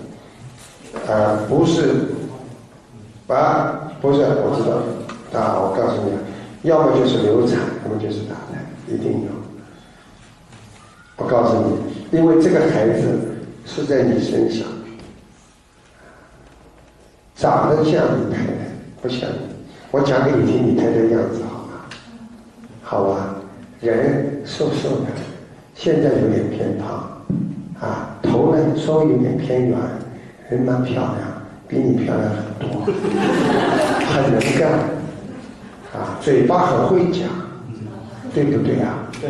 不是不是，我知道我告诉你，要么就是流产，要么就是打胎，一定有。我告诉你，因为这个孩子是在你身上，长得像你太太，不像你。我讲给你听，你太太样子好吗？好吧，人瘦瘦的，现在有点偏胖头呢稍微有点偏圆，人蛮漂亮，比你漂亮很多，很能干嘴巴很会讲，对不对对。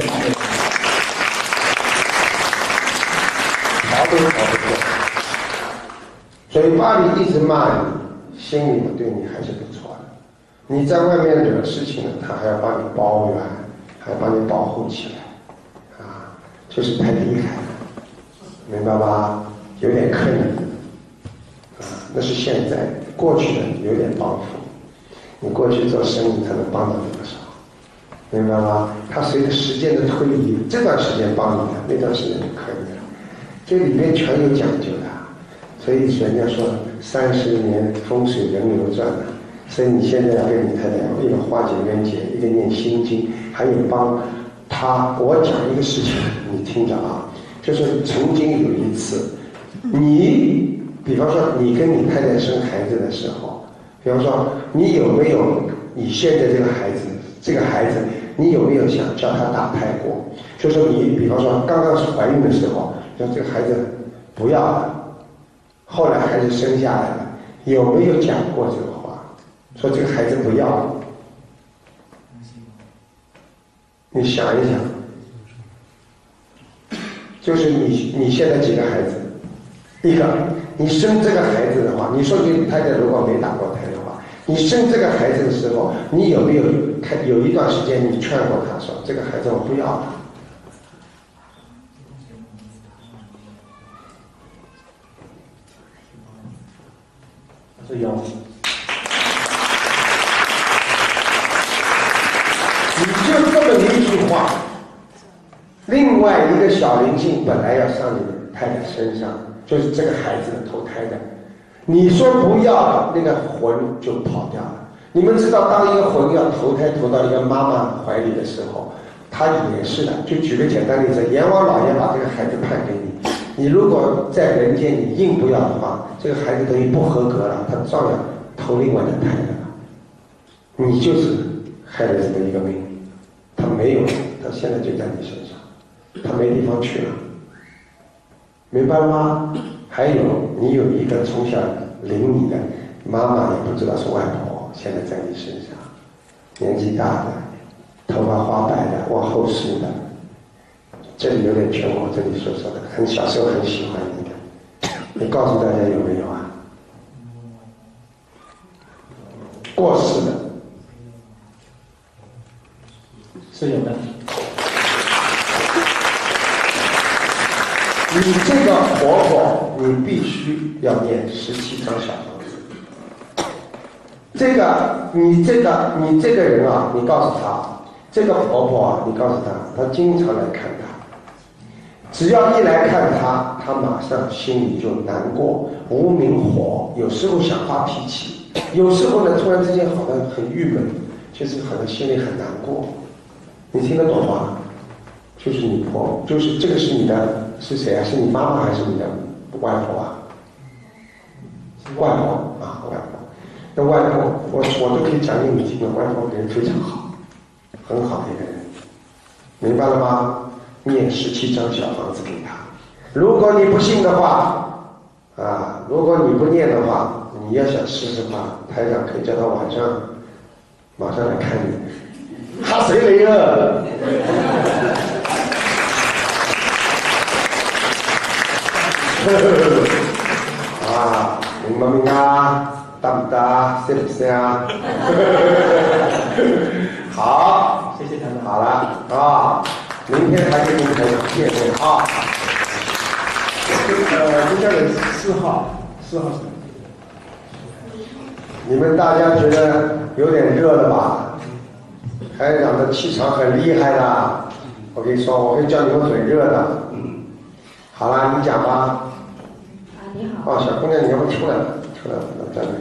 逃都逃不过，嘴巴里一直骂你，心里对你还是不错的。你在外面惹事情了，他还要帮你包圆，还要帮你保护起来就是太厉害了，明白吧？有点坑那是现在，过去的有点帮扶。你过去做生意，他能帮到你多少？明白吗？他随着时间的推移，这段时间帮你了，那段时间就可以了。这里面全有讲究的，所以人家说30年风水人流转所以你现在要跟你太太，一个化解冤结，一个念心经，还有帮他。我讲一个事情，你听着就是曾经有一次，你比方说你跟你太太生孩子的时候，比方说你有没有你现在这个孩子，你有没有想叫他打胎过？就是你比方说刚刚是怀孕的时候，说这个孩子不要了，后来孩子生下来了，有没有讲过这个话？说这个孩子不要了？你想一想，就是你现在几个孩子？一个，你生这个孩子的话，你说你太太如果没打过胎的话，你生这个孩子的时候，你有没有有一段时间你劝过他说这个孩子我不要了？ 是有。 你就这么一句话，另外一个小灵性本来要上你太太身上，就是这个孩子的投胎的，你说不要了，那个魂就跑掉了。你们知道，当一个魂要投胎投到一个妈妈怀里的时候，他也是的。就举个简单例子，阎王老爷把这个孩子判给你，你如果在人间你硬不要的话，这个孩子等于不合格了，他照样投另外的胎了。你就是害了这么一个命，他没有，他现在就在你身上，他没地方去了，明白了吗？还有，你有一个从小领你的妈妈也不知道是外婆，现在在你身上，年纪大的，头发花白的，往后梳的，这里有点全我这里说的，很小时候很喜欢你的，你告诉大家有没有啊？过世的， 是有的。 你这个婆婆，你必须要念17张小房子。这个，你这个人啊，你告诉他，这个婆婆啊，你告诉他，她经常来看他，只要一来看他，他马上心里就难过，无名火，有时候想发脾气，有时候呢，突然之间好像很郁闷，就是好像心里很难过。你听得懂吗？就是你婆，就是这个是你的。是谁啊？是你妈妈还是你的外婆啊？外婆啊，外婆。那外婆，我都可以讲给你听了。外婆人非常好，很好的一个人，明白了吗？念17张小房子给他。如果你不信的话，啊，如果你不念的话，你要想试试看，台长可以叫他晚上马上来看你。哈谁来了？啊，明不明啊？大不大？是不是啊？好， 谢谢台长。 好了啊，明天还跟你们见面啊。 接下来4号是。 你们大家觉得有点热了吧？台长的气场很厉害的，我跟你说，我会叫你们很热的。好了，你讲吧。 你好。 哦，小姑娘，你要不出来了？在那里。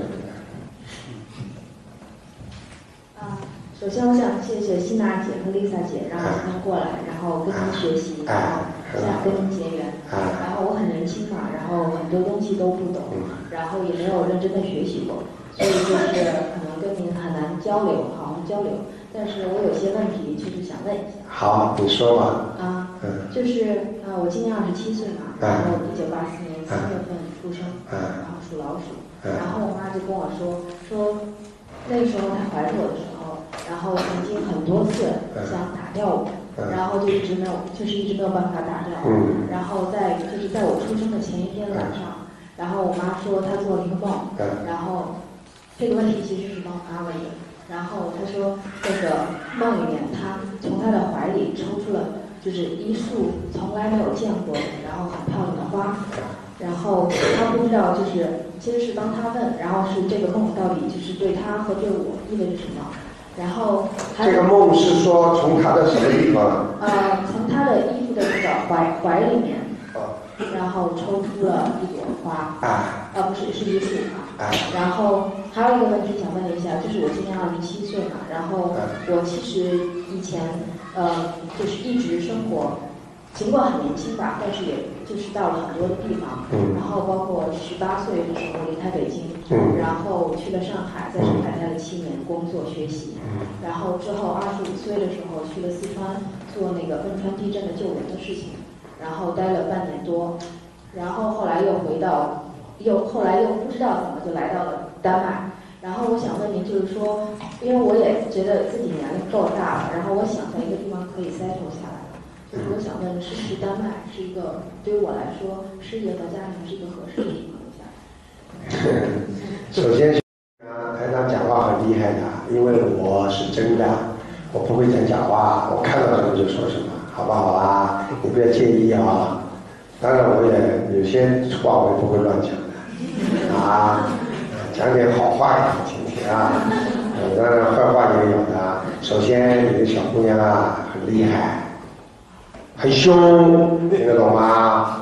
首先我想谢谢希娜姐和丽萨姐让我今天过来，然后跟您学习，然后想跟您结缘。然后我很年轻嘛，然后很多东西都不懂，然后也没有认真的学习过，所以就是可能跟您很难交流，好好交流。但是我有些问题就是想问一下。 好，你说吧。 就是我今年27岁嘛，然后1984年3月份出生，然后属老鼠。然后我妈就跟我说那个时候她怀着我的时候，然后曾经很多次想打掉我，然后就一直没有办法打掉。然后在我出生的前一天晚上，然后我妈说她做了一个梦，然后这个问题其实是帮我妈问的。然后她说这个梦里面，她从她的怀里抽出了就是一束从来没有见过的，然后很漂亮的花。然后她不知道，就是其实是帮她问，然后是这个梦到底就是对她和对我意味着什么。然后这个梦是说从她的什么地方？ 从她的衣服的这个怀里面，然后抽出了一朵花。不是，是一束花。然后还有一个问题想问一下，就是我今年27岁嘛，然后我其实以前就是一直生活，尽管很年轻吧，但是也就是到了很多的地方，然后包括18岁的时候离开北京，然后去了上海，在上海待了7年，工作学习，然后之后25岁的时候去了四川做那个汶川地震的救援的事情，然后待了半年多，然后后来又不知道怎么就来到了丹麦。然后我想问您，就是说，因为我也觉得自己年龄够大了，然后我想在一个地方可以 settle 下来，就是我想问，是不是丹麦是一个对于我来说，事业和家庭是一个合适的地方留下来？ 首先，台长讲话很厉害的，因为我是真的，我不会讲假话，我看到什么就说什么，好不好啊？你不要介意啊。当然，我也有些话我也不会乱讲的啊。讲点好话也听听啊，当然坏话也有的。首先，你的小姑娘啊，很厉害，很凶，听得懂吗？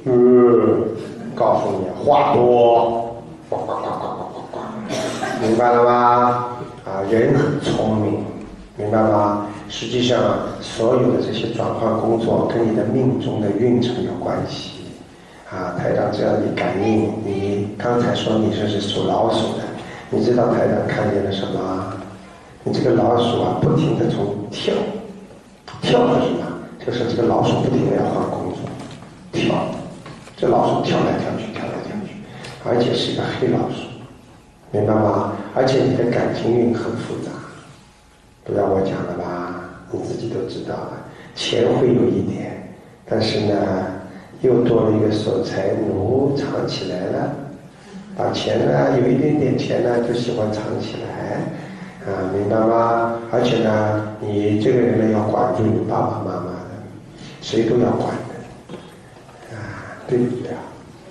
告诉你，话多，呱呱呱呱呱呱呱，明白了吗？人很聪明，明白吗？实际上，所有的这些转换工作跟你的命中的运程有关系。台长只要你感应，你刚才说你是属老鼠的，你知道台长看见了什么？你这个老鼠啊，不停地从跳是什么？就是这个老鼠不停地要换工作，跳，这老鼠跳来跳去，跳来跳去。 而且是个黑老鼠，明白吗？而且你的感情运很复杂，不要我讲了吧，你自己都知道了。钱会有一点，但是呢，又多了一个守财奴，藏起来了。把钱呢，有一点点钱呢，就喜欢藏起来，明白吗？而且呢，你这个人呢，要管住你爸爸妈妈的，谁都要管的，对不对啊？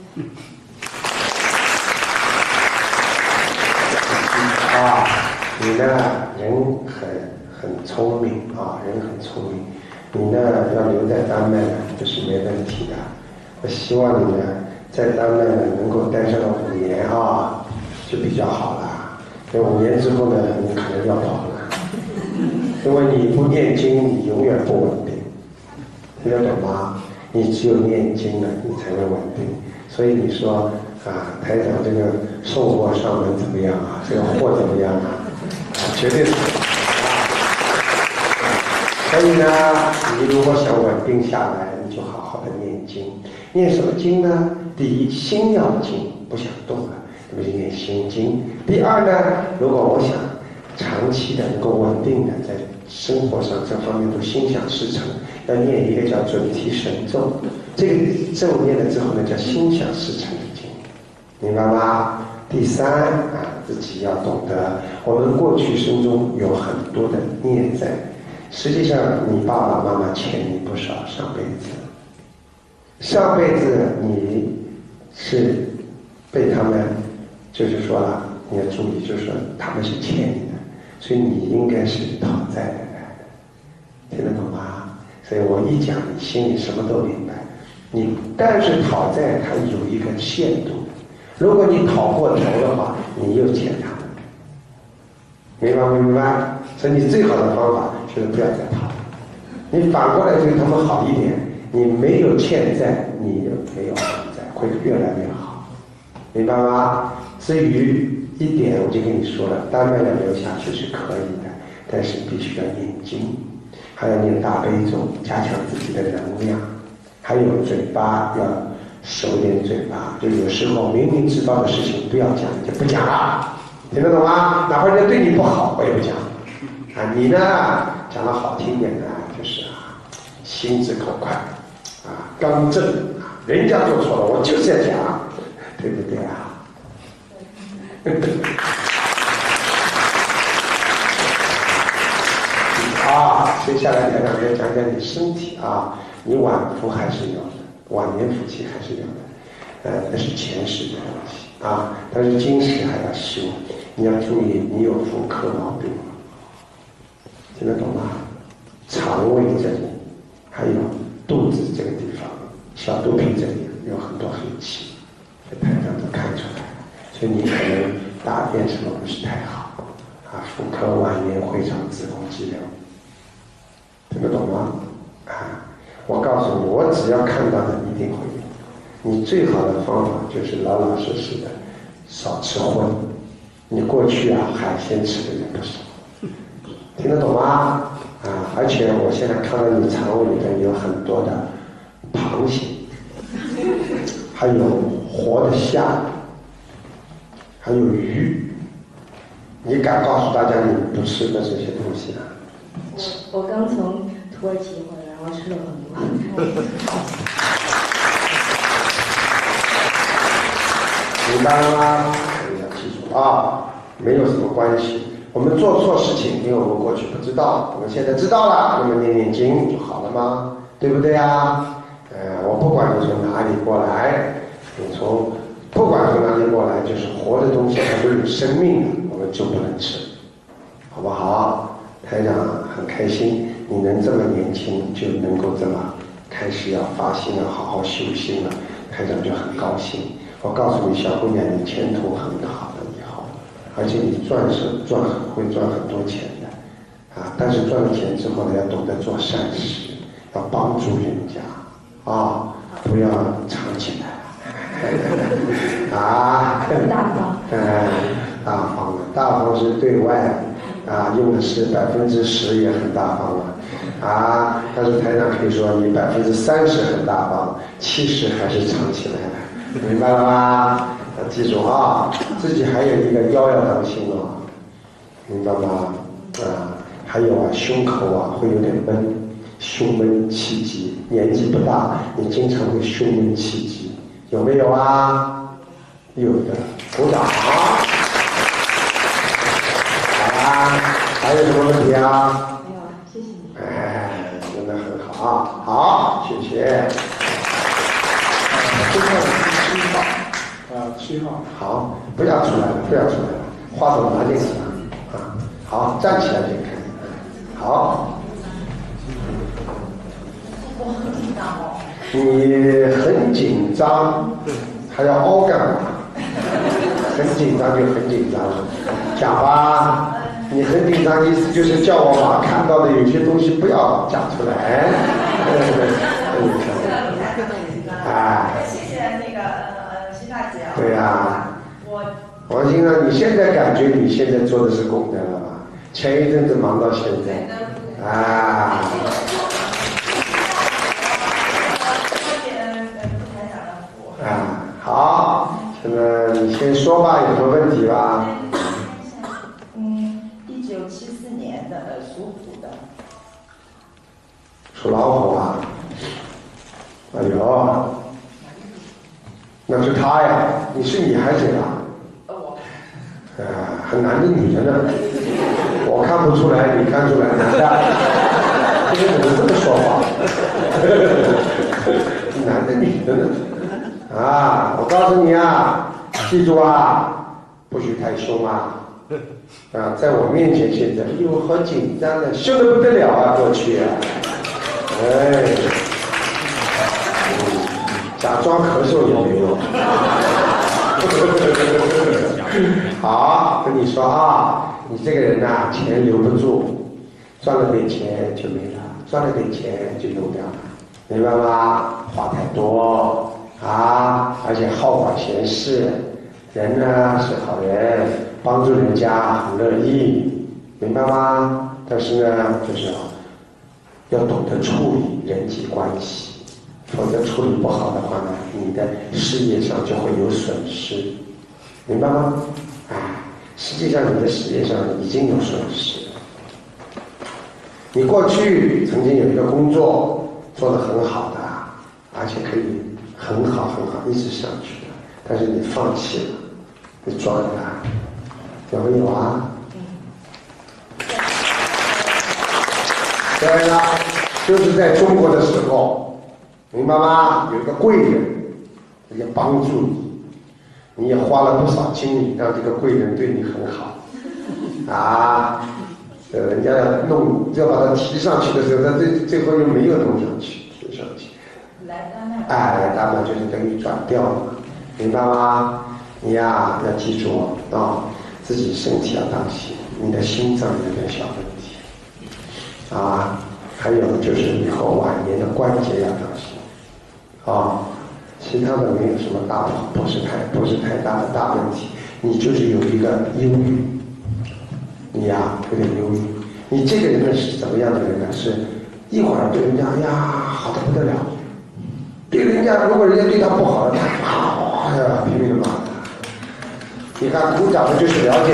你呢，人很聪明啊，人很聪明，你呢要留在丹麦呢，这是没问题的。我希望你呢，在丹麦呢能够待上5年啊，就比较好了。在5年之后呢，你可能要跑了，因为你不念经，你永远不稳定，听得懂吗？你只有念经了，你才会稳定。所以你说台长这个送货上门怎么样啊？这个货怎么样啊？绝对是所以呢，你如果想稳定下来，你就好好的念经。念什么经呢？第一，心要静，不想动了，那么就念心经。第二呢，如果我想长期的能够稳定的在生活上这方面都心想事成，要念一个叫准提神咒。这个咒念了之后呢，叫心想事成的经，明白吗？第三自己要懂得，我们过去生中有很多的孽债，实际上你爸爸妈妈欠你不少，上辈子你是被他们，就是说了，你要注意，就是说他们是欠你的，所以你应该是讨债的来的，听得懂吗？所以我一讲，你心里什么都明白。但是讨债它有一个限度的，如果你讨过头的话，你又欠他们，明白不明白？所以你最好的方法就是不要再讨，你反过来对他们好一点，你没有欠债，你也没有还债，会越来越好，明白吗？至于一点，我就跟你说了，丹麦的留下去是可以的，但是必须要念经，还要念大悲咒，加强自己的能量。还有嘴巴要收点嘴巴，就有时候明明知道的事情不要讲，就不讲了，听得懂吗？哪怕人家对你不好，我也不讲。你呢讲得好听点呢，就是心直口快，刚正，人家做错了，我就是要讲，对不对啊？接下来台长要讲讲你身体你晚福还是有的，晚年福气还是有的，那是前世的东西但是今世还要修，你要注意，你有妇科毛病，听得懂吗？肠胃这里，还有肚子这个地方，小肚皮这里有很多黑气，台长都看出来了，所以你可能大便什么不是太好妇科晚年会长子宫肌瘤，听得懂吗？我告诉你，我只要看到的一定会有。你最好的方法就是老老实实的少吃荤。你过去海鲜吃的人不少，听得懂吗？而且我现在看到你肠胃里面有很多的螃蟹，还有活的虾，还有鱼。你敢告诉大家你不吃的这些东西我刚从土耳其回来，然后吃了很多。 明白了吗？你要记住没有什么关系。我们做错事情，因为我们过去不知道，我们现在知道了，那么念念经就好了吗？对不对我不管你从哪里过来，不管从哪里过来，就是活的东西，它都有生命的，我们就不能吃，好不好？台长很开心，你能这么年轻就能够这么开始要发心了，好好修心了，台长就很高兴。我告诉你，小姑娘，你前途很好的以后，而且你会赚很多钱的但是赚了钱之后呢，要懂得做善事，要帮助人家不要藏起来大方大方是对外用的是10%也很大方了但是台长可以说你30%很大方，70%还是藏起来了，明白了吗？ 记住啊，自己还有一个腰要当心哦，明白吗？还有啊，胸口啊会有点闷，胸闷气急，年纪不大，你经常会胸闷气急，有没有啊？有的，鼓掌。好啦，还有什么问题啊？ 没有了，谢谢你。 真的很好啊，好，谢谢。 最后是7号，7号。 好，不要出来了，不要出来了，话筒拿进来了啊。好，站起来就可以。好。 我很紧张哦。 你很紧张，还要凹干嘛？很紧张就很紧张，讲吧。你很紧张，意思就是叫我把看到的有些东西不要讲出来。 谢谢那个徐大姐。 对呀。王先生，你现在感觉你现在做的是功德了吧？前一阵子忙到现在。啊。好，现在你先说吧，有什么问题吧 ？1974年的属虎的。 属老虎啊？哎呦，那是他呀，你是你还是谁啊？ 我。 很男的女的呢？我看不出来，你看出来男的？今天怎么这么说话？男的女的呢？我告诉你啊，记住啊，不许太凶啊！在我面前现在，哎呦，好紧张的，凶得不得了啊！过去啊，假装咳嗽也没用。好，跟你说啊，你这个人呐，钱留不住，赚了点钱就没了，赚了点钱就用掉了，明白吗？话太多。而且好管闲事，人呢是好人，帮助人家很乐意，明白吗？但是呢，就是要懂得处理人际关系，否则处理不好的话呢，你的事业上就会有损失，明白吗？实际上你的事业上已经有损失了。你过去曾经有一个工作做得很好的，而且可以很好一直上去的，但是你放弃了，你转了，有没有啊？对了，就是在中国的时候，明白吗？有一个贵人，也帮助你，你也花了不少精力让这个贵人对你很好，人家要把它提上去的时候，他最后又没有弄上去，提上去。来大半就是等于转掉了，明白吗？你呀要记住自己身体要当心，你的心脏有点小问题，还有就是以后晚年的关节要当心，其他的没有什么不是太大的大问题，你就是有一个忧郁，你呀有点忧郁，你这个人呢是怎么样的人呢？是一会儿对人家好的不得了。对人家，如果人家对他不好，他拼命的骂他。你看鼓掌的就是了解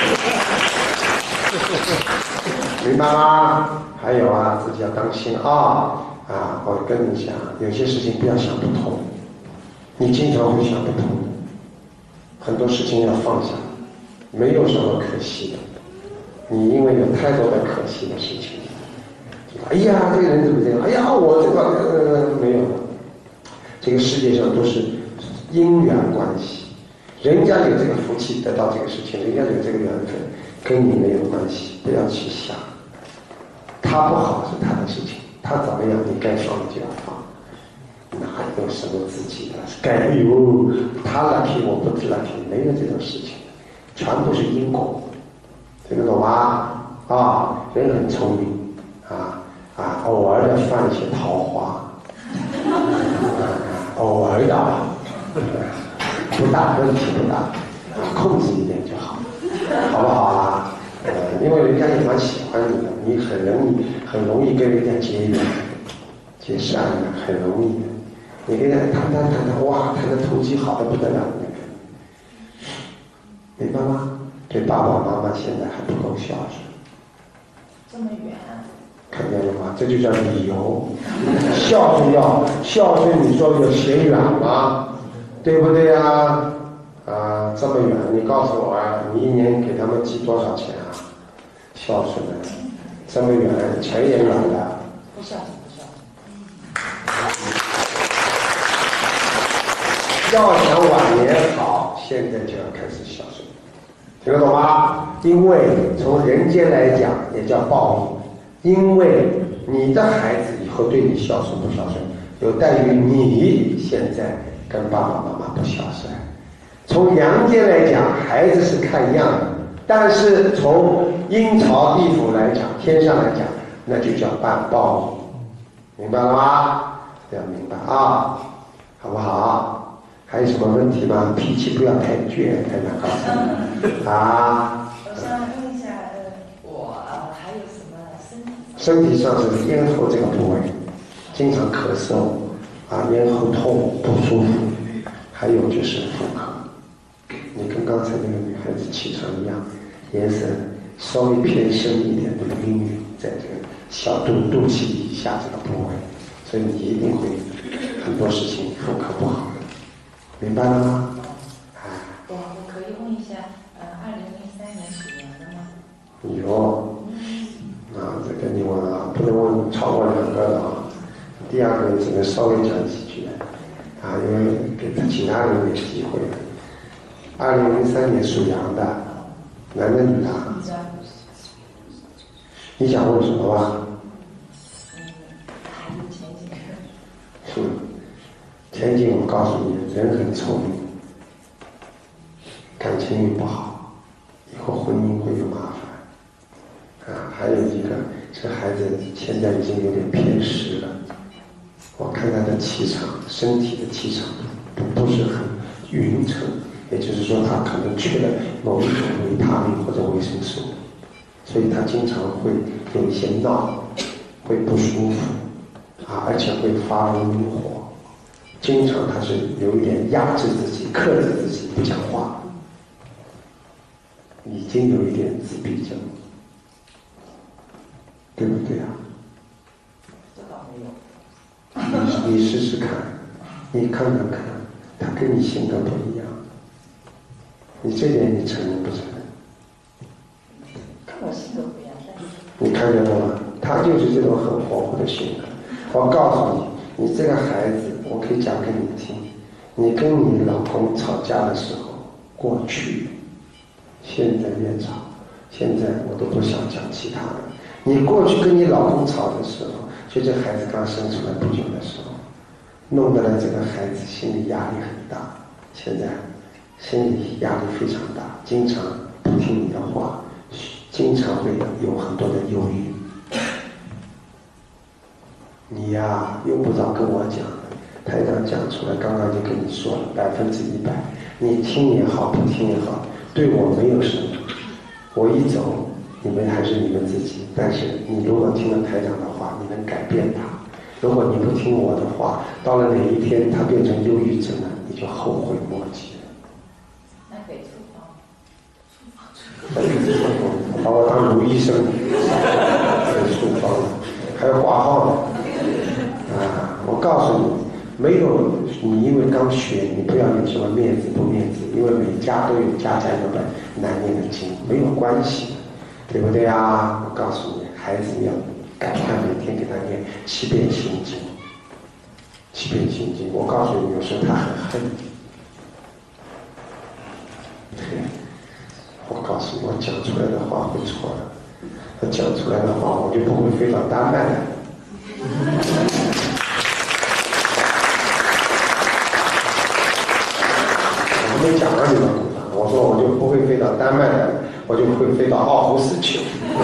你，明白吗？还有自己要当心我跟你讲，有些事情不要想不通，你经常会想不通，很多事情要放下，没有什么可惜的。你因为有太多的可惜的事情，哎呀，这个人怎么这样？哎呀，我这个没有了。这个世界上都是因缘关系，人家有这个福气得到这个事情，人家有这个缘分，跟你没有关系，不要去想。他不好是他的事情，他怎么样你该放就要放，哪有什么自己的他 lucky 我不 lucky， 没有这种事情，全部是因果，听得懂吗？人很聪明偶尔的犯一些桃花。偶尔的不大问题不大，控制一点就好，好不好啊？因为人家也蛮喜欢你的，你很容易跟人家结缘结善缘，很容易的。你跟人家谈，哇，谈的投机好的不得了， 明白吗？对爸爸妈妈现在还不够孝顺。 这么远。 看见了吗？这就叫理由。孝顺，你说有嫌远吗？对不对呀？这么远，你告诉我啊，你一年给他们寄多少钱啊？孝顺的，这么远，钱也远的。 不孝顺。 要想晚年好，现在就要开始孝顺，听得懂吗？因为从人间来讲，也叫报应。因为你的孩子以后对你孝顺不孝顺，有待于你现在跟爸爸妈妈不孝顺。从阳间来讲，孩子是看样的，但是从阴曹地府来讲，天上来讲，那就叫办报应，明白了吗？要明白啊，好不好？还有什么问题吗？脾气不要太倔，太难告诉你啊。 我想问一下，我还有什么身体上是咽喉这个部位，经常咳嗽咽喉痛不舒服，还有就是妇科。你跟刚才那个女孩子气场一样，颜色稍微偏深一点的阴云，在这个小肚脐以下这个部位，所以你一定会很多事情妇科不好。明白了吗？ 我可以问一下，2003年属羊的吗？ 有，这个你问啊，不能问超过2个的啊。第二个只能稍微讲几句因为给其他人有机会。2003年属羊的，男的女的？你想问什么吧？ 还有前景。 前景我告诉你，人很聪明，感情运不好，以后婚姻会有麻烦还有一个，这孩子现在已经有点偏食了，我看他的气场，身体的气场不是很匀称，也就是说他可能缺了某一种维他命或者维生素，所以他经常会有一些闹，会不舒服而且会发怒怒火。经常他是有一点压制自己、克制自己不讲话，已经有一点自闭症，对不对啊？ 这倒没有。 你试试看，你看看，他跟你性格不一样，你这点你承认不承认？ 跟我性格不一样， 你看见了吗？他就是这种很活泼的性格。我告诉你，你这个孩子。我可以讲给你听，你跟你老公吵架的时候，过去，现在越吵，现在我都不想讲其他的。你过去跟你老公吵的时候，就这孩子刚生出来不久的时候，弄得了这个孩子心理压力很大，现在心理压力非常大，经常不听你的话，经常会有很多的忧郁。你又不早跟我讲。台长讲出来，刚刚就跟你说了100%，你听也好，不听也好，对我没有什么。我一走，你们还是你们自己。但是你如果听了台长的话，你能改变他；如果你不听我的话，到了哪一天他变成忧郁症了，你就后悔莫及了。 那给处方？ 把我当鲁医生，给处方了，还要挂号呢。我告诉你。没有，你因为刚学，你不要有什么面子不面子，因为每家都有家家有本难念的经，没有关系，对不对啊？我告诉你，孩子要赶快每天给他念7遍心经，7遍心经。我告诉你，有时候他很恨你。我告诉你，我讲出来的话会错的，我讲出来的话，我就不会飞到丹麦来。我没讲让你们鼓掌，我说我就不会飞到丹麦来，我就会飞到奥胡斯去。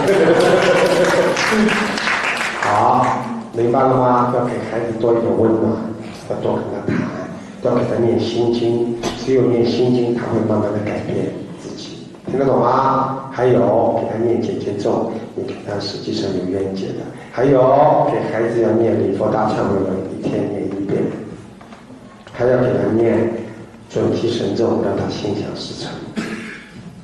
好，明白了吗？要给孩子多一点温暖，要多跟他谈，要给他念心经，只有念心经，他会慢慢的改变自己，听得懂吗？还有给他念姐姐咒，你给他实际上有冤结的。还有给孩子要念礼佛大忏悔文，一天念1遍，还要给他念准提神咒，让他心想事成。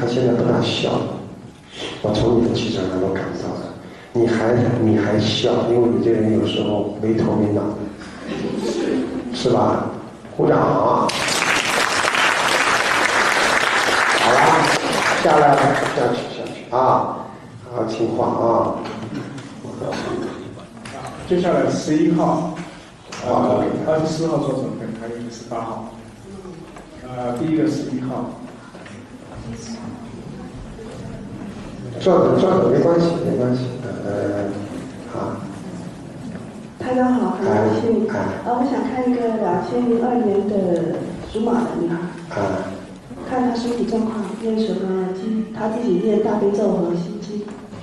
现在不大笑了，我从你的气场上都感到了。你还笑，因为你这人有时候没头没脑的，是吧？鼓掌啊！好了，下去啊！好听话啊！ 接下来11号，24号做准备，还有18号。第一个11号。 坐着没关系。好。 台长好，很高兴。我想看一个2002年的属马的女孩。看她身体状况，念什么经，她自己念大悲咒和心经。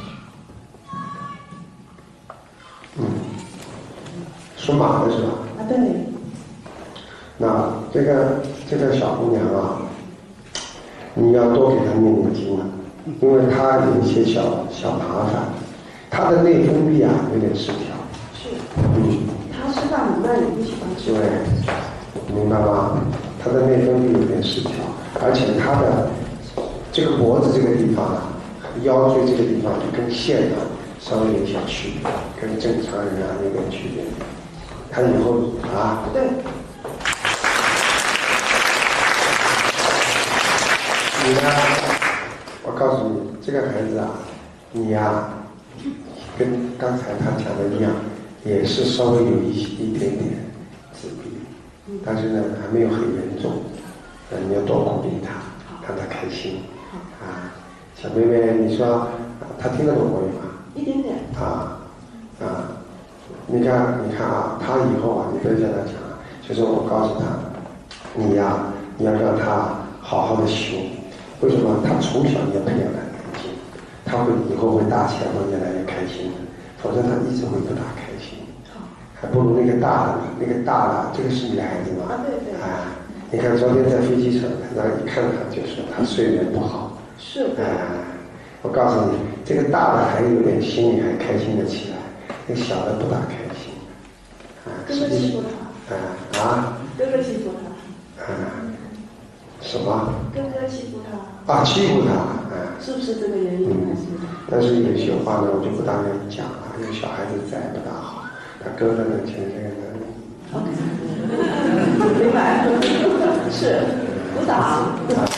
属马的是吧？ 对。 那这个小姑娘啊，你要多给她念经了，因为她有一些小麻烦，她的内分泌啊有点失调。 是。她吃饭很慢，也不喜欢吃。 对，明白吗？她的内分泌有点失调，而且她的这个脖子这个地方啊，腰椎这个地方就跟线啊稍微有些区别，跟正常人啊有点区别。她以后啊。 对。 你呢？我告诉你，这个孩子啊，你呀，跟刚才他讲的一样，也是稍微有一点点自闭，但是呢还没有很严重。你要多鼓励他，让他开心。小妹妹，你说他听得懂国语吗？ 一点点。 你看啊，他以后啊，你不要叫他讲啊，就是我告诉他，你呀，你要让他好好的修。为什么？他从小也培养他开心，他会以后会大起来会越来越开心的，否则他一直会不大开心。还不如那个大的，这个是你的孩子吗？ 对。 你看昨天在飞机上，然后一看他就说他睡眠不好。 是。 我告诉你，这个大的还有点心里还开心的起来，那个小的不大开心。 哥哥欺负他。哥哥欺负他。 什么？ 哥哥欺负他。 欺负他。 是不是这个原因？ 但是有些话呢，我就不大愿意讲了，因为小孩子在不大好。他哥哥呢，前这个呢。 明白。是。鼓掌。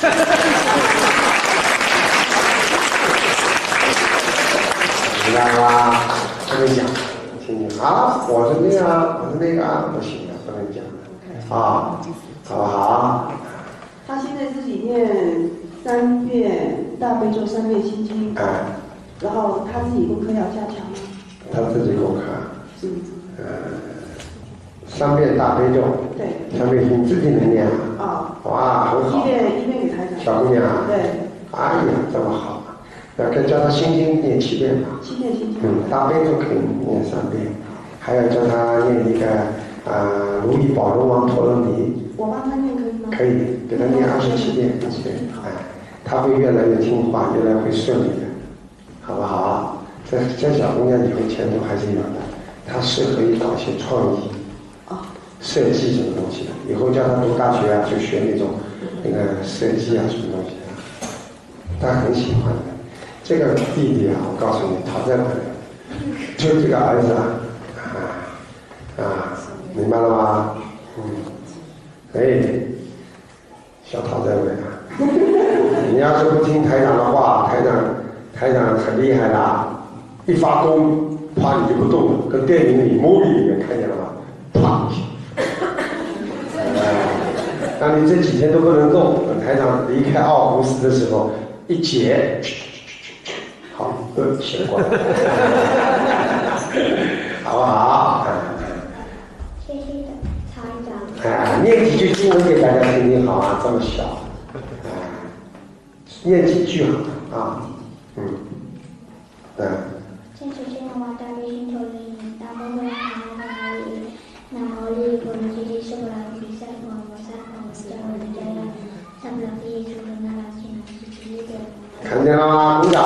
明白吗？不能讲，听听啊！我是那样，我是那个啊，不行的，不能讲的啊，好不好？ 他现在自己念3遍大悲咒，3遍心经。然后他自己功课要加强吗？ 他自己功课。3遍大悲咒。对。3遍你自己能念啊？哇，很好。 一遍给台长。 小姑娘。 对。 哎呀，这么好。要跟教他心经念7遍吧。 7遍心经。 大悲咒可以念3遍，还要教他念一个如意宝龙王陀罗尼。 我帮他念可以吗？ 可以，给他念27遍，他会越来越听话，越来越会顺利的，好不好？这小姑娘以后前途还是有的，她适合于搞些创意，设计什么东西的。以后叫她读大学啊，就学那种设计啊什么东西的，她很喜欢的。这个弟弟啊，我告诉你，讨债鬼，就这个儿子明白了吗？小讨债鬼啊！你要是不听台长的话，台长很厉害的，一发功，啪你就不动了，跟电影里、movie里面看见了吗？啪一下，让你这几天都不能动。等台长离开奥胡斯的时候，一解，好，醒过来，好不好？ 谢谢台长。 念几句经文给大家听听好啊，这么小，念几句好啊， 天主圣王大悲心陀罗尼，南无本师释迦牟尼，南无利波罗蜜多舍波罗蜜萨婆诃萨婆诃萨婆诃迦呀，萨婆毗耶娑那拉西那西毗耶的。 看见了吗？鼓掌！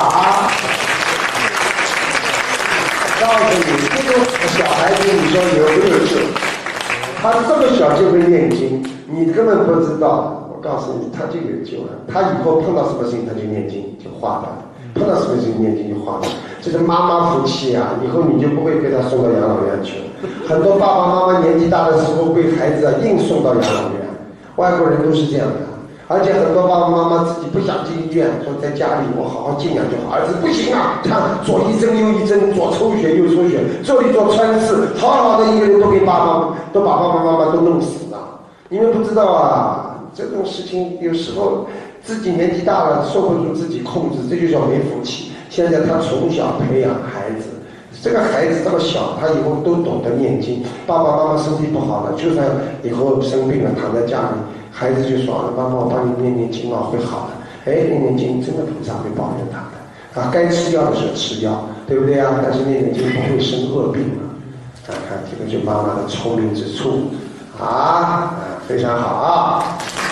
告诉你，这个小孩子，你说有没有救？他这么小就会念经，你根本不知道。我告诉你，他就有救了。他以后碰到什么事情他就念经就化掉了，碰到什么事情念经就化掉了。这是妈妈福气啊！以后你就不会被他送到养老院去了。很多爸爸妈妈年纪大的时候被孩子硬送到养老院，外国人都是这样的。而且很多爸爸妈妈自己不想进医院，说在家里我好好静养就好。儿子不行啊，看左一针右一针，左抽血右抽血，这里做穿刺，好好的一个人都把爸爸妈妈都弄死了。你们不知道啊，这种事情有时候自己年纪大了受不住自己控制，这就叫没福气。现在他从小培养孩子，这个孩子这么小，他以后都懂得念经。爸爸妈妈身体不好了，就算以后生病了躺在家里，孩子就说了，妈妈我帮你念念经啊，会好的。哎，念念经真的菩萨会保佑他的啊，该吃药的时候吃药，对不对啊？但是念念经不会生恶病了。看看这个就妈妈的聪明之处啊，非常好啊。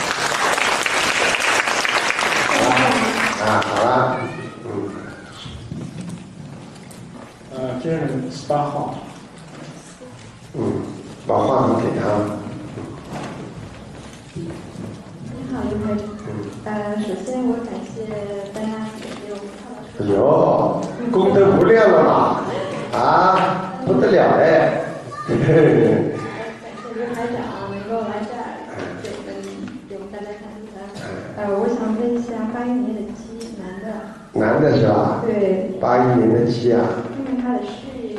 好了， 今天18号。 把话筒给他。 你好，刘台长。首先我感谢大家给我们看到。 哎呦，功德无量了吧？啊，不得了嘞！ 感谢刘台长能够来这儿给我们大家看图腾。我想问一下，81年的鸡， 男的是吧？ 对。 81年的鸡啊。 因为他的事业。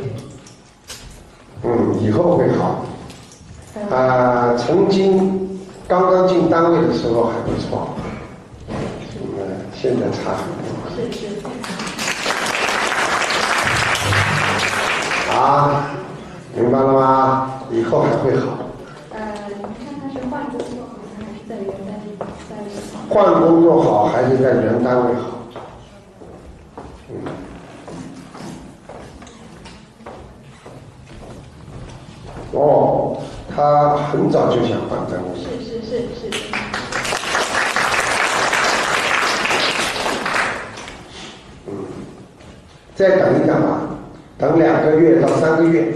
以后会好。曾经刚进单位的时候还不错，现在差很多。 是。 明白了吗？以后还会好。 你看他是换工作好还是在原单位？ 换工作好还是在原单位好？他很早就想换单位。 是。 再等一等吧，等2个月到3个月。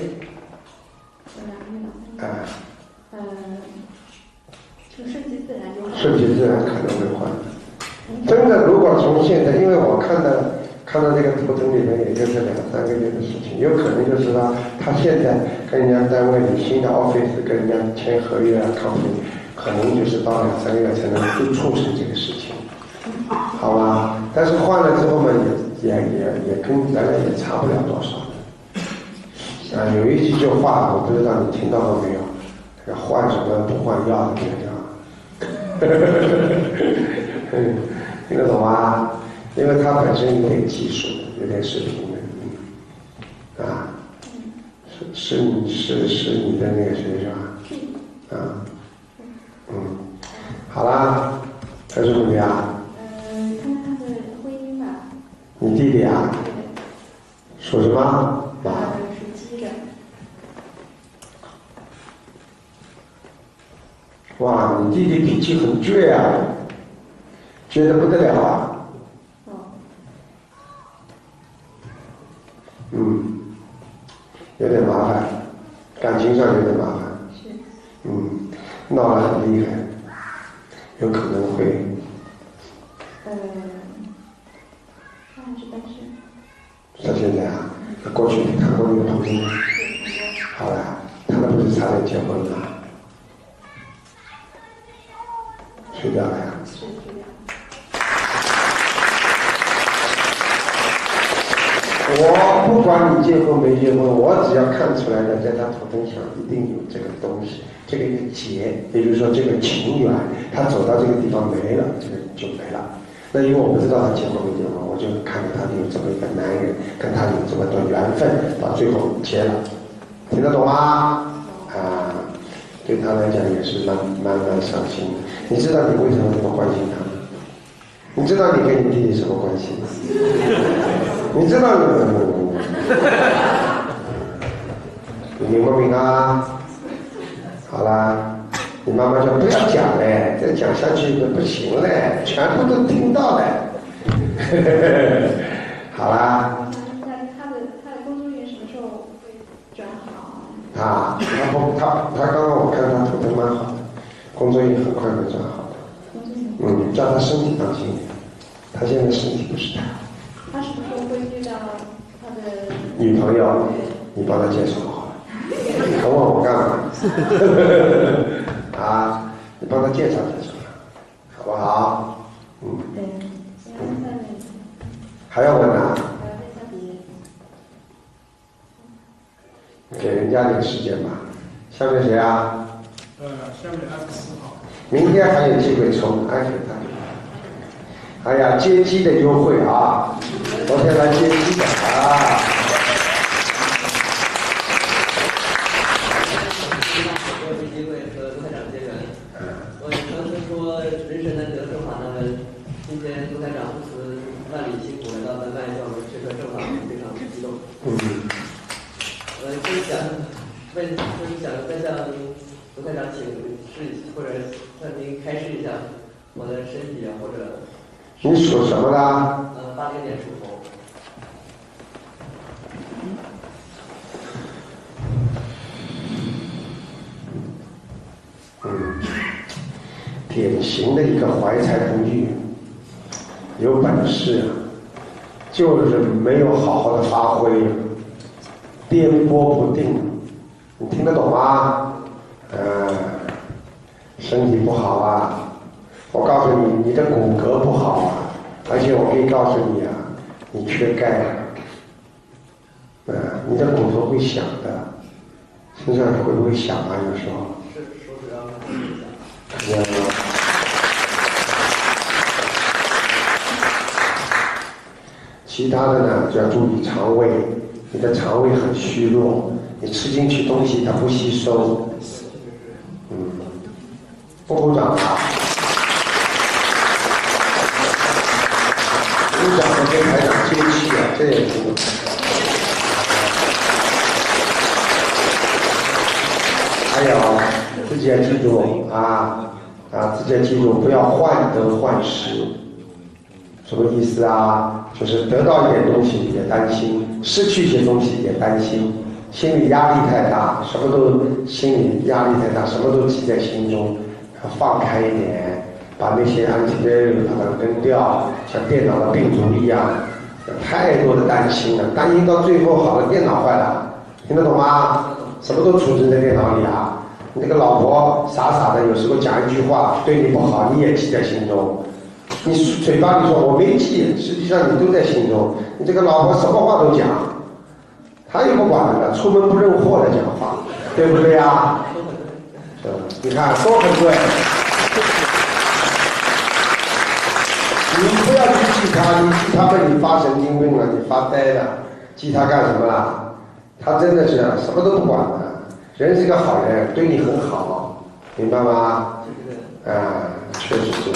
就顺其自然就好。 顺其自然可能会换。真的，如果从现在，因为我看到这个图腾里面，也就是2、3个月的事情，有可能就是说，他现在跟人家单位里新的 office 跟人家签合约啊 company， 可能就是到2、3个月才能促成这个事情，好吧？但是换了之后嘛，也跟原来也差不了多少的。有一句话，我不知道你听到了没有？换什么不换药的这个叫，听得懂吗？因为它本身有点技术，有点水平的，是你的那个谁是吧？好啦，还有什么问题啊？ 看他的婚姻吧。 你弟弟啊？属什么？ 属鸡的。 哇，你弟弟脾气很倔啊，倔得不得了啊。有点麻烦，感情上有点麻烦。闹得很厉害，有可能会。 他还是单身。 到现在啊，过去你看过那个图片吗？好了，他们不是差点结婚了？睡掉了呀。我不管你结婚没结婚，我只要看出来了，在他图腾上一定有这个东西，这个一个结，也就是说这个情缘，他走到这个地方没了，这个就没了。那因为我不知道他结婚没结婚，我就看着他有这么一个男人，跟他有这么多缘分，到最后结了，听得懂吗？对他来讲也是蛮伤心的。你知道你为什么这么关心他吗？你知道你跟你弟弟什么关系吗？你知道你明不明啊？好啦，你妈妈就不要讲嘞，再讲下去就不行嘞，全部都听到嘞。好啦。 他的工作运什么时候会转好？ 他刚刚我看他图腾蛮好的，工作运很快会转好的。 叫他身体当心点，他现在身体不是太好。 他什么时候会遇到他的女朋友？你帮他介绍好了，他问我干嘛？啊，你帮他介绍介绍，好不好？ 对， 还要问啊？给人家点时间吧。下面谁啊？ 下面24号。 明天还有机会抽，安全他。哎呀，接机的优惠啊！昨天来接机的啊。 有机会和卢台长结缘。我刚才说人生难得正法，那么今天卢台长不辞万里辛苦来到咱外教我们这个正法，非常激动。就是想再向卢台长请示，或者向您开示一下我的身体啊，或者。 你属什么的 ？80年属猴。 典型的一个怀才不遇，有本事就是没有好好的发挥，颠簸不定，你听得懂吗？身体不好啊，我告诉你，你的骨骼不好啊，而且我可以告诉你啊，你缺钙你的骨头会响的，身上会不会响啊？有时候。 是手指上会响。 其他的呢，就要注意肠胃，你的肠胃很虚弱，你吃进去东西它不吸收。部长啊，部长和跟台长接气啊，这也是。还有自己要记住自己要记住，不要患得患失。什么意思啊？就是得到一点东西也担心，失去一些东西也担心，心理压力太大，什么都心理压力太大，什么都记在心中。放开一点，把那些安全把它扔掉，像电脑的病毒一样，太多的担心了，担心到最后好了，电脑坏了，听得懂吗？什么都储存在电脑里啊！你这个老婆傻傻的，有时候讲一句话对你不好，你也记在心中。你嘴巴里说我没记，实际上你都在心中。你这个老婆什么话都讲，她也不管了，出门不认货的讲话，对不对呀？你看都很对，你不要去记他，你记他被你发神经病了，你发呆了，记他干什么啦？他真的是什么都不管的，人是个好人，对你很好，明白吗？确实是，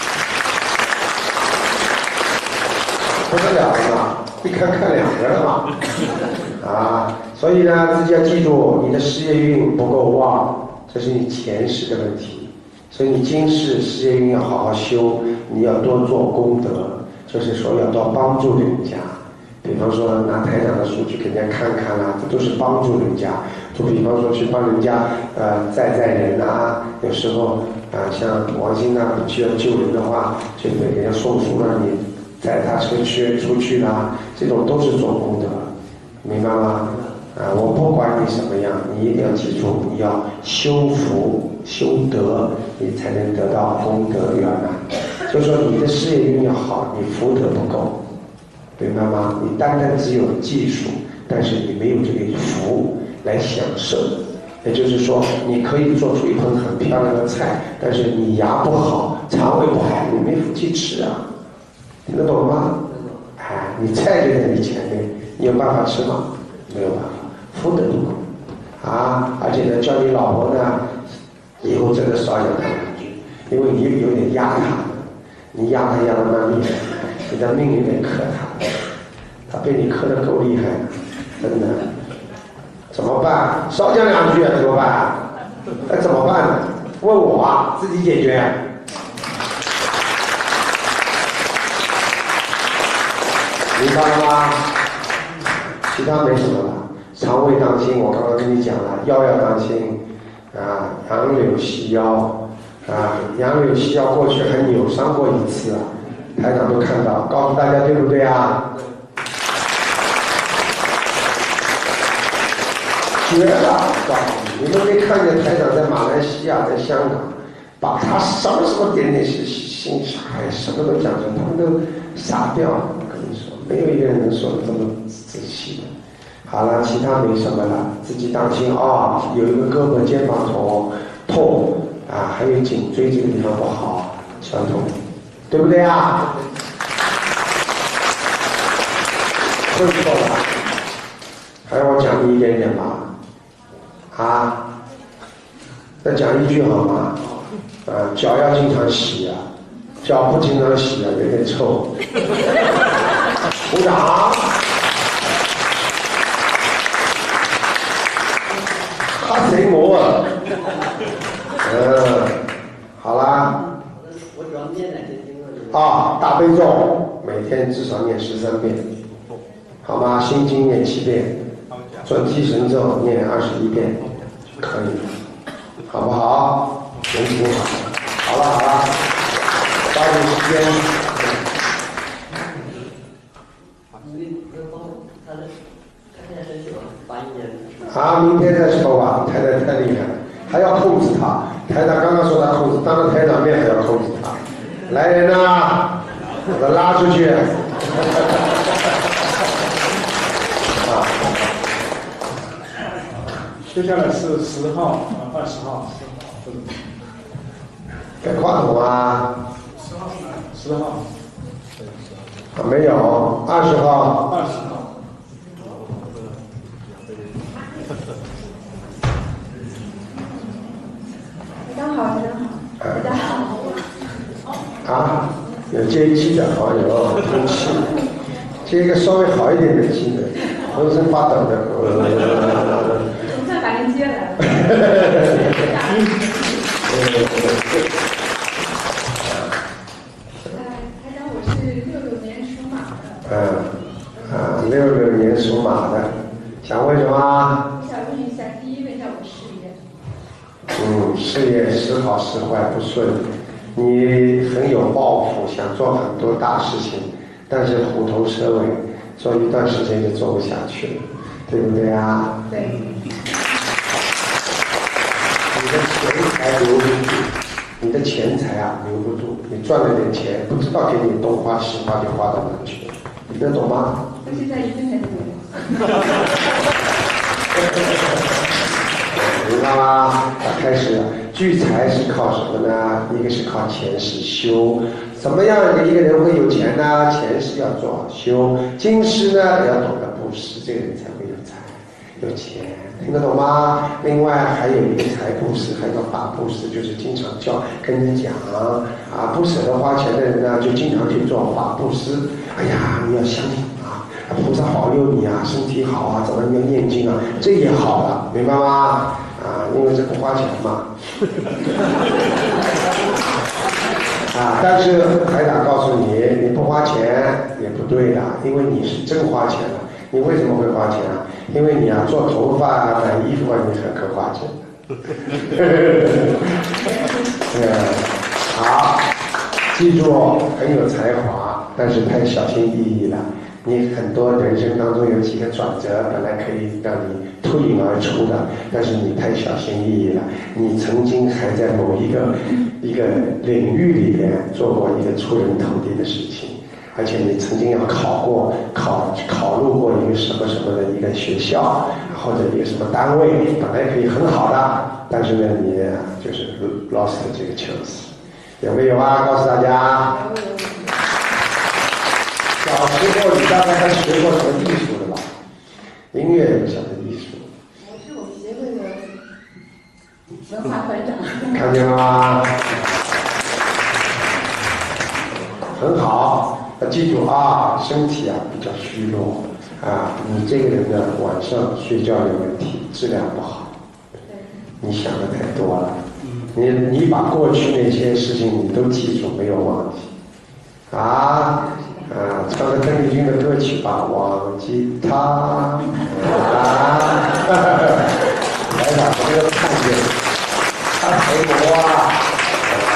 不得了了嘛，一看2个了嘛，所以呢，自己要记住，你的事业运不够旺。这是你前世的问题，所以你今世事业运要好好修，你要多做功德，就是说要多帮助人家。比方说拿台长的书去给人家看看啦，这都是帮助人家。就比方说去帮人家载人啊，有时候像王鑫啊需要救人的话，就给人家送书让你载他出去啦，这种都是做功德，明白吗？我不管你什么样，你一定要记住，你要修福修德，你才能得到功德圆满。就说你的事业运要好，你福德不够，明白吗？你单单只有技术，但是你没有这个福来享受。也就是说，你可以做出一盆很漂亮的菜，但是你牙不好，肠胃不好，你没福气吃啊，听得懂吗？你菜就在你前面，你有办法吃吗？没有办法。福德不够而且呢，叫你老婆呢，以后真的少讲他2句，因为你有点压他，你压他压得蛮厉害，你的命有点克他被你克得够厉害，真的，怎么办？少讲2句怎么办？怎么办呢？问我自己解决。明白了吗？其他没什么了。肠胃当心，我刚刚跟你讲了，腰要当心羊柳细腰杨柳溪要过去还扭伤过一次啊，台长都看到，告诉大家对不对啊？绝了！告诉你，你们没看见台长在马来西亚、在香港，把他什么点是心傻呀，什么都讲成，他们都傻掉了。我跟你说，没有一个人能说的这么仔细的。好了，其他没什么了，自己当心啊！有一个胳膊肩膀痛啊，还有颈椎这个地方不好，酸痛，对不对啊？会错了，还要我讲你一点点吗？再讲一句好吗？脚要经常洗啊，脚不经常洗啊，有点臭。鼓掌。哈谁魔啊？好啦。 我主要念哪些经呢？ 大悲咒每天至少念13遍，好吗？心经念7遍，准提神咒念21遍，可以，好不好？人挺好。好了，抓紧时间。明天再抽吧，台长太厉害了，还要控制他。台长刚刚说他控制，当着台长面还要控制他。来人呐，把他拉出去。 接下来是10号、20号。 改话筒啊。 10号。 没有，20号。 20号。 大家好。 有接机的，有通气，接一个稍微好一点的机的，浑身发抖的。 总算把您接来了。台长，我是66年属马的。 66年属马的，想问什么？ 我想问一下，第一问一下我事业。 事业时好时坏不顺，你很有抱负，想做很多大事情，但是虎头蛇尾，做一段时间就做不下去了，对不对啊？ 对。 你的钱财留不住，你赚了点钱，不知道给你东花西花就花到哪去了，你能懂吗？ 我现在1分钱都没有。 明白吗？开始了，聚财是靠什么呢？一个是靠前世修，怎么样一个人会有钱呢？前世要做好修，今世呢要懂得布施，这个人才会有财有钱，听得懂吗？另外还有一个财布施，还有个法布施，就是经常跟你讲不舍得花钱的人呢，就经常去做法布施。哎呀，你要相信菩萨保佑你身体好怎么要念经这也好了，明白吗？因为这不花钱嘛。但是台长告诉你，你不花钱也不对的，因为你是真花钱了。你为什么会花钱因为你做头发买衣服你很可花钱好，记住很有才华，但是太小心翼翼了。你很多人生当中有几个转折，本来可以让你脱颖而出的，但是你太小心翼翼了。你曾经还在某一个领域里边做过一个出人头地的事情，而且你曾经要考入过一个什么的一个学校或者一个什么单位，本来可以很好的，但是呢你就是 lost 这个 chance， 有没有告诉大家。小时候你大概还学过什么艺术的吧？音乐什么艺术？ 我是我们协会的文化团长。 看见了吗？很好，要记住身体比较虚弱你这个人呢晚上睡觉有问题，质量不好。你想的太多了，你把过去那些事情你都记住，没有忘记唱个邓丽君的歌曲吧，忘记他来吧，我这个看见他陪我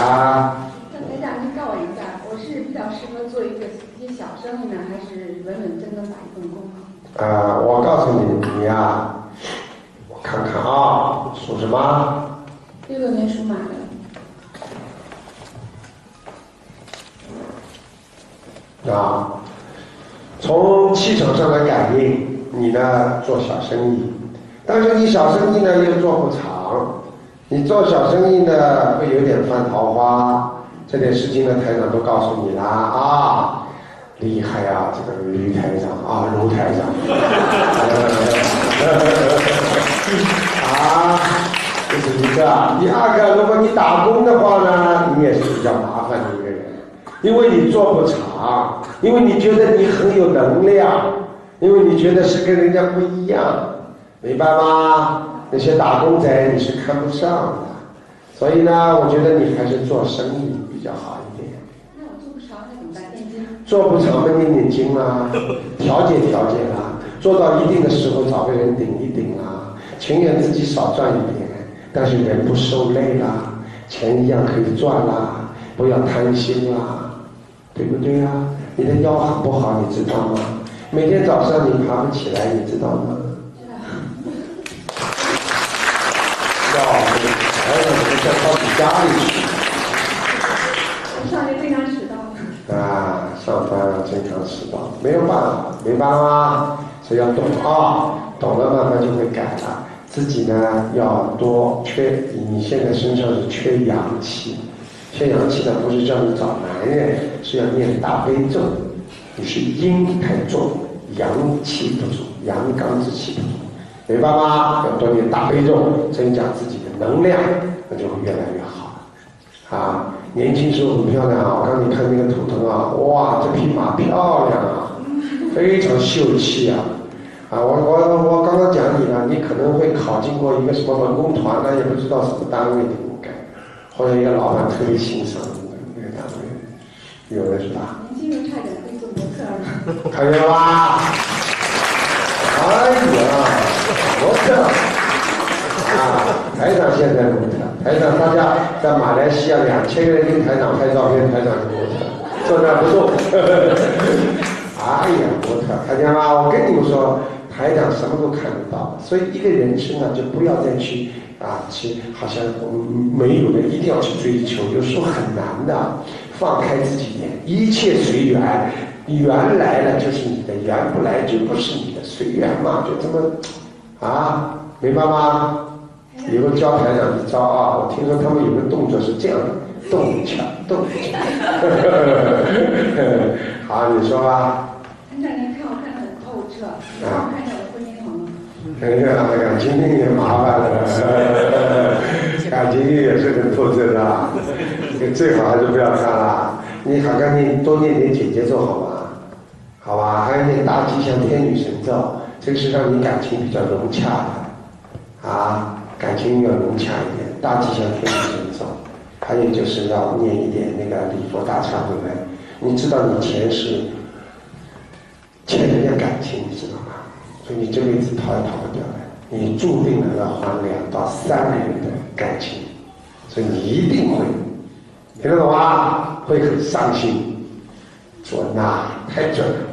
啊。 台长，您告我一下，我是比较适合做一些小生意呢，还是稳稳真正打一份工啊？ 我告诉你，你呀，我看看啊，属什么 ？66年属马的。啊，从气场上来感应，你呢做小生意，但是你小生意呢又做不长，你做小生意呢会有点犯桃花。这点事情呢，台长都告诉你了啊，厉害啊，这个吕台长啊，卢台长，啊，这是一个。第二个，如果你打工的话呢，你也是比较麻烦的一个人，因为你做不长，因为你觉得你很有能量，因为你觉得是跟人家不一样，明白吗？那些打工仔你是看不上的，所以呢，我觉得你还是做生意比较好一点。 那我做不长，那怎么办？念经？ 做不长的念念经啦，调节调节啦，做到一定的时候找个人顶一顶啦，情愿自己少赚一点，但是人不受累啦，钱一样可以赚啦，不要贪心啦，对不对啊？你的腰很不好，你知道吗？每天早上你爬不起来，你知道吗？要到你家里去。 我上学经常迟到。 啊，上班经常迟到，没有办法，明白了吗？所以要懂啊，懂了慢慢就会改了。自己呢要多你现在身上是缺阳气，缺阳气呢不是叫你找男人，是要念大悲咒。你是阴太重，阳气不足，阳刚之气不足，明白吗？要多念大悲咒，增加自己的能量，那就会越来越好。啊，年轻时候很漂亮啊！我刚才看那个图腾啊，哇，这匹马漂亮啊，非常秀气啊！啊，我刚刚讲你了，你可能会考进过一个什么文工团呢，也不知道什么单位的应该，或者一个老板特别欣赏那个单位，有的是吧？ 年轻人差点可以做模特了。 看见了吧？哎呀，模特啊！台长现在模特，台长大家在马来西亚2000个人跟台长拍照片，台长是模特，坐那不动。哎呀，模特，看见吗？我跟你们说，台长什么都看得到，所以一个人生呢，就不要再去好像没有的一定要去追求，有时候很难的，放开自己一点，一切随缘。缘来了就是你的，缘不来就不是你的，随缘嘛，就这么啊，明白吗？以后教台长一招啊，我听说他们有个动作是这样的，动一下，动一下。好，你说吧。 台长，您看我看得很透彻，帮我看一下我的婚姻好吗？ 感情运也麻烦了，感情运也是很透彻的，最好还是不要看了。你好，赶紧多念点姐姐咒好吗？好吧，还有念大吉祥天女神咒，这个是让你感情比较融洽的，啊，感情要融洽一点。大吉祥天女神咒，还有就是要念一点那个礼佛大忏悔文。你知道你前世欠人家感情，你知道吗？所以你这辈子逃也逃不掉的，你注定了要还2到3个人的感情，所以你一定会，听得懂吗？会很伤心，准呐，太准了。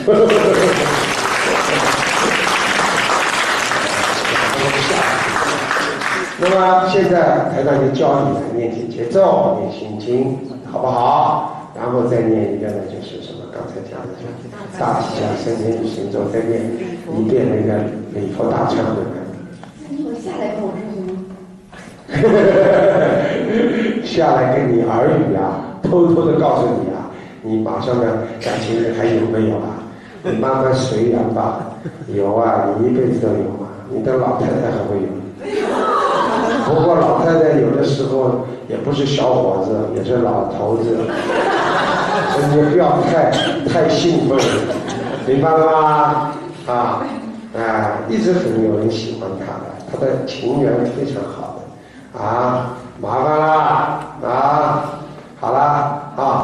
那么现在台长就教你来念姐姐咒、念心经，好不好？然后再念一个呢，就是什么刚才讲的大吉祥天女神咒，再念一遍那个礼佛大忏悔文。 那你下来跟我说什么？ 下来跟你耳语啊，偷偷的告诉你啊，你马上的感情还有没有啊？你慢慢随缘吧。有啊，你一辈子都有啊，你的老太太还会有。不过老太太有的时候也不是小伙子，也是老头子，所以你不要太兴奋，明白了吗？一直很有人喜欢他的，他的情缘非常好的，啊，麻烦啦，啊，好啦，啊。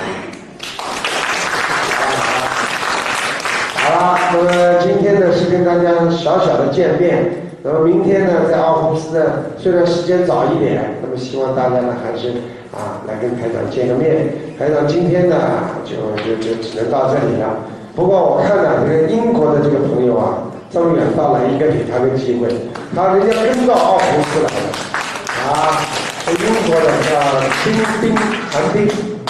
好了，那么今天呢是跟大家小小的见面。那么明天呢，在奥胡斯呢，虽然时间早一点，那么希望大家呢还是来跟台长见个面。台长今天呢，就只能到这里了。不过我看了这个英国的这个朋友啊，这么远道来，应该给他个机会。人家跟到奥胡斯来的，是英国的叫冰寒冰，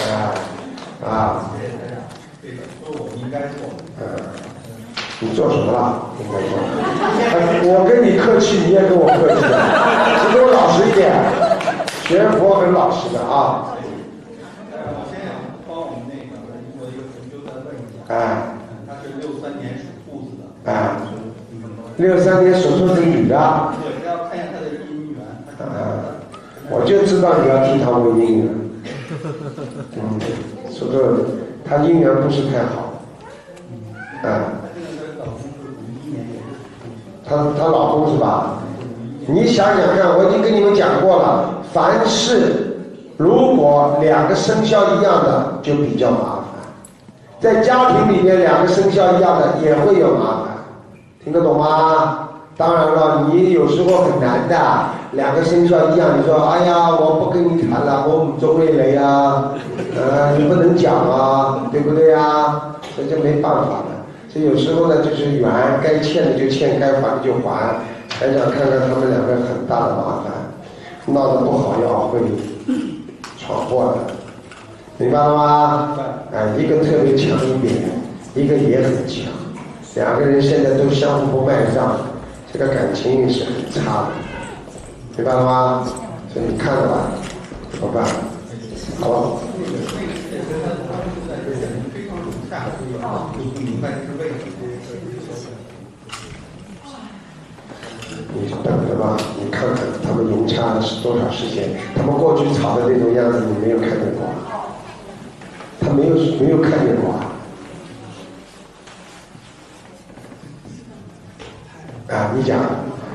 说我应该做。 你做什么了？应该做。我跟你客气，你也跟我客气，你给我老实一点。学佛很老实的啊。 我先想帮我们英国一个同修再问一下。他是63年属兔子的。 63年属兔子女的。 对，要看一下他的姻缘。 我就知道你要替他问姻缘。属兔子，他姻缘不是太好。她老公是吧？你想想看，我已经跟你们讲过了，凡是如果2个生肖一样的就比较麻烦，在家庭里面2个生肖一样的也会有麻烦，听得懂吗？当然了，你有时候很难的，2个生肖一样，你说哎呀，我不跟你谈了，我唔中意你啊，你不能讲啊，对不对啊？这就没办法了。所以有时候呢，就是缘，该欠的就欠，该还的就还。台长看看他们2个很大的麻烦，闹得不好要会闯祸的，明白了吗？一个特别强一点，一个也很强，2个人现在都相互不卖账，这个感情是很差的，明白了吗？所以你看着吧，怎么办？好不好？你就等着吧，你看看他们融洽是多少时间，他们过去吵的那种样子，你没有看见过，他没有看见过你讲。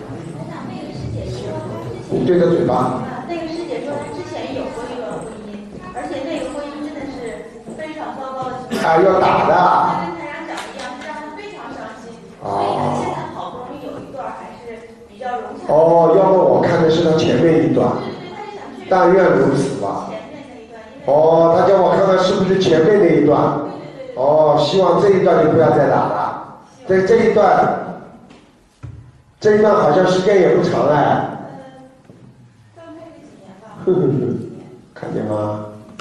你对着嘴巴。 那个师姐说她之前有过一段婚姻，而且那个婚姻真的是非常糟糕的情况。 要打的。 她跟台长讲的一样，是让她非常伤心。所以她现在好不容易有一段还是比较融洽。 要么我看的是他前面一段。但愿如此吧。他叫我看看是不是前面那一段。希望这一段就不要再打了。这一段好像时间也不长哎。看见吗？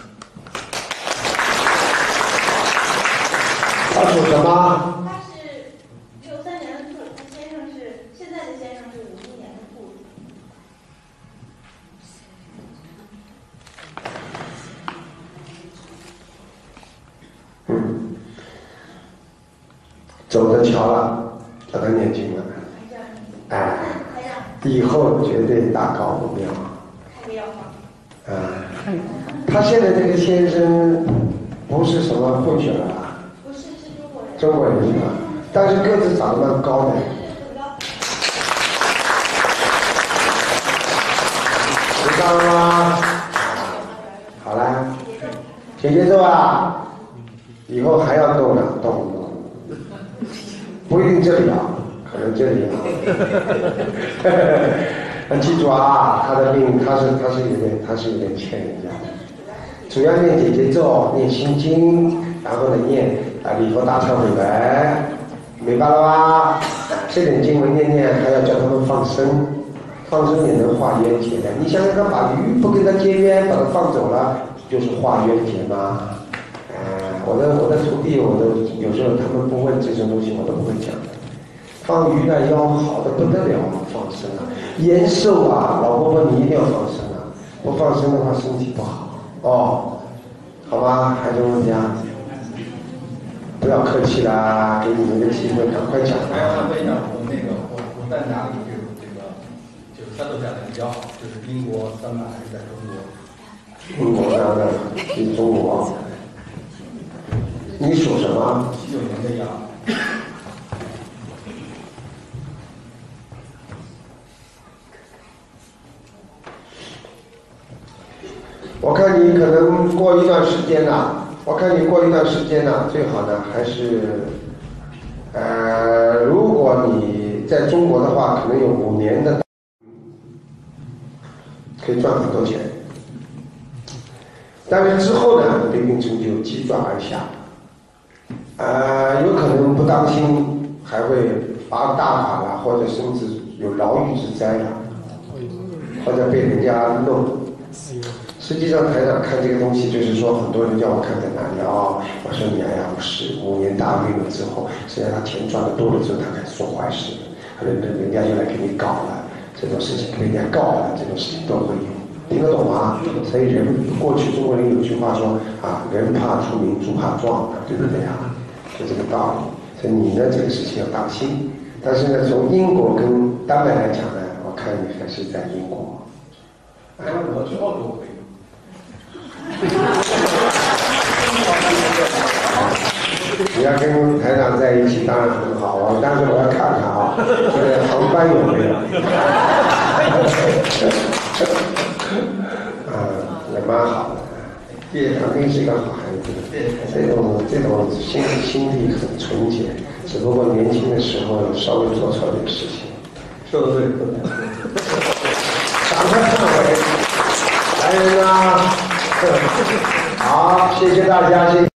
他属什么？ 他是63年的兔，他先生是现在的先生是51年的兔子。 走着瞧了，叫他念经了。以后绝对达高不妙。他现在这个先生不是什么混血儿啊？ 不是，是中国人。 中国人是吧？但是个子长得蛮高的。知道了吗？好啦，姐姐咒啊，以后还要动了，动，不一定这里啊，可能这里啊。记住啊，他的病他是有点欠人家的，主要念姐姐咒，念心经，然后呢念礼佛大忏悔文，明白了吧？这点经文念念，还要叫他们放生，放生也能化冤结的。你想想看，把鱼不跟他结冤，把它放走了，就是化冤结吗？我的徒弟，我都有时候他们不问这种东西，我都不会讲的。放鱼呢腰好的不得了，放生啊，延寿啊，老婆婆你一定要放生啊，不放生的话身体不好好吧？还有什么问题啊？不要客气啦，给你们个机会，赶快讲吧。 问一下我在哪里就是战斗下来比较好，就是英国、丹麦还是在中国？ 英国的，你中国。你属什么 ？79年的羊。 我看你可能过一段时间了，最好呢还是，如果你在中国的话，可能有5年的，可以赚很多钱。 但是之后呢，你的运程就急转而下，有可能不当心还会罚大款了，或者甚至有牢狱之灾了，或者被人家弄。实际上台长看这个东西，就是说很多人叫我看在哪里啊？我说你呀，不是5年大运了之后，实际上他钱赚的多了之后，他开始做坏事，人家就来给你搞了，这种事情被人家告了，这种事情都会有，听得懂吗？所以过去中国人有句话说啊，人怕出名，猪怕壮，对不对啊？就这个道理。所以你呢，这个事情要当心。但是呢，从英国跟丹麦来讲呢，我看你还是在英国。 我去澳洲可以。 你要跟台长在一起当然很好啊，但是我要看看啊，这个航班有没有？也蛮好的，肯定是一个好孩子。这种心地很纯洁，只不过年轻的时候稍微做错点事情。 说的对， 赶快忏悔，来人啊！好，谢谢大家，谢谢。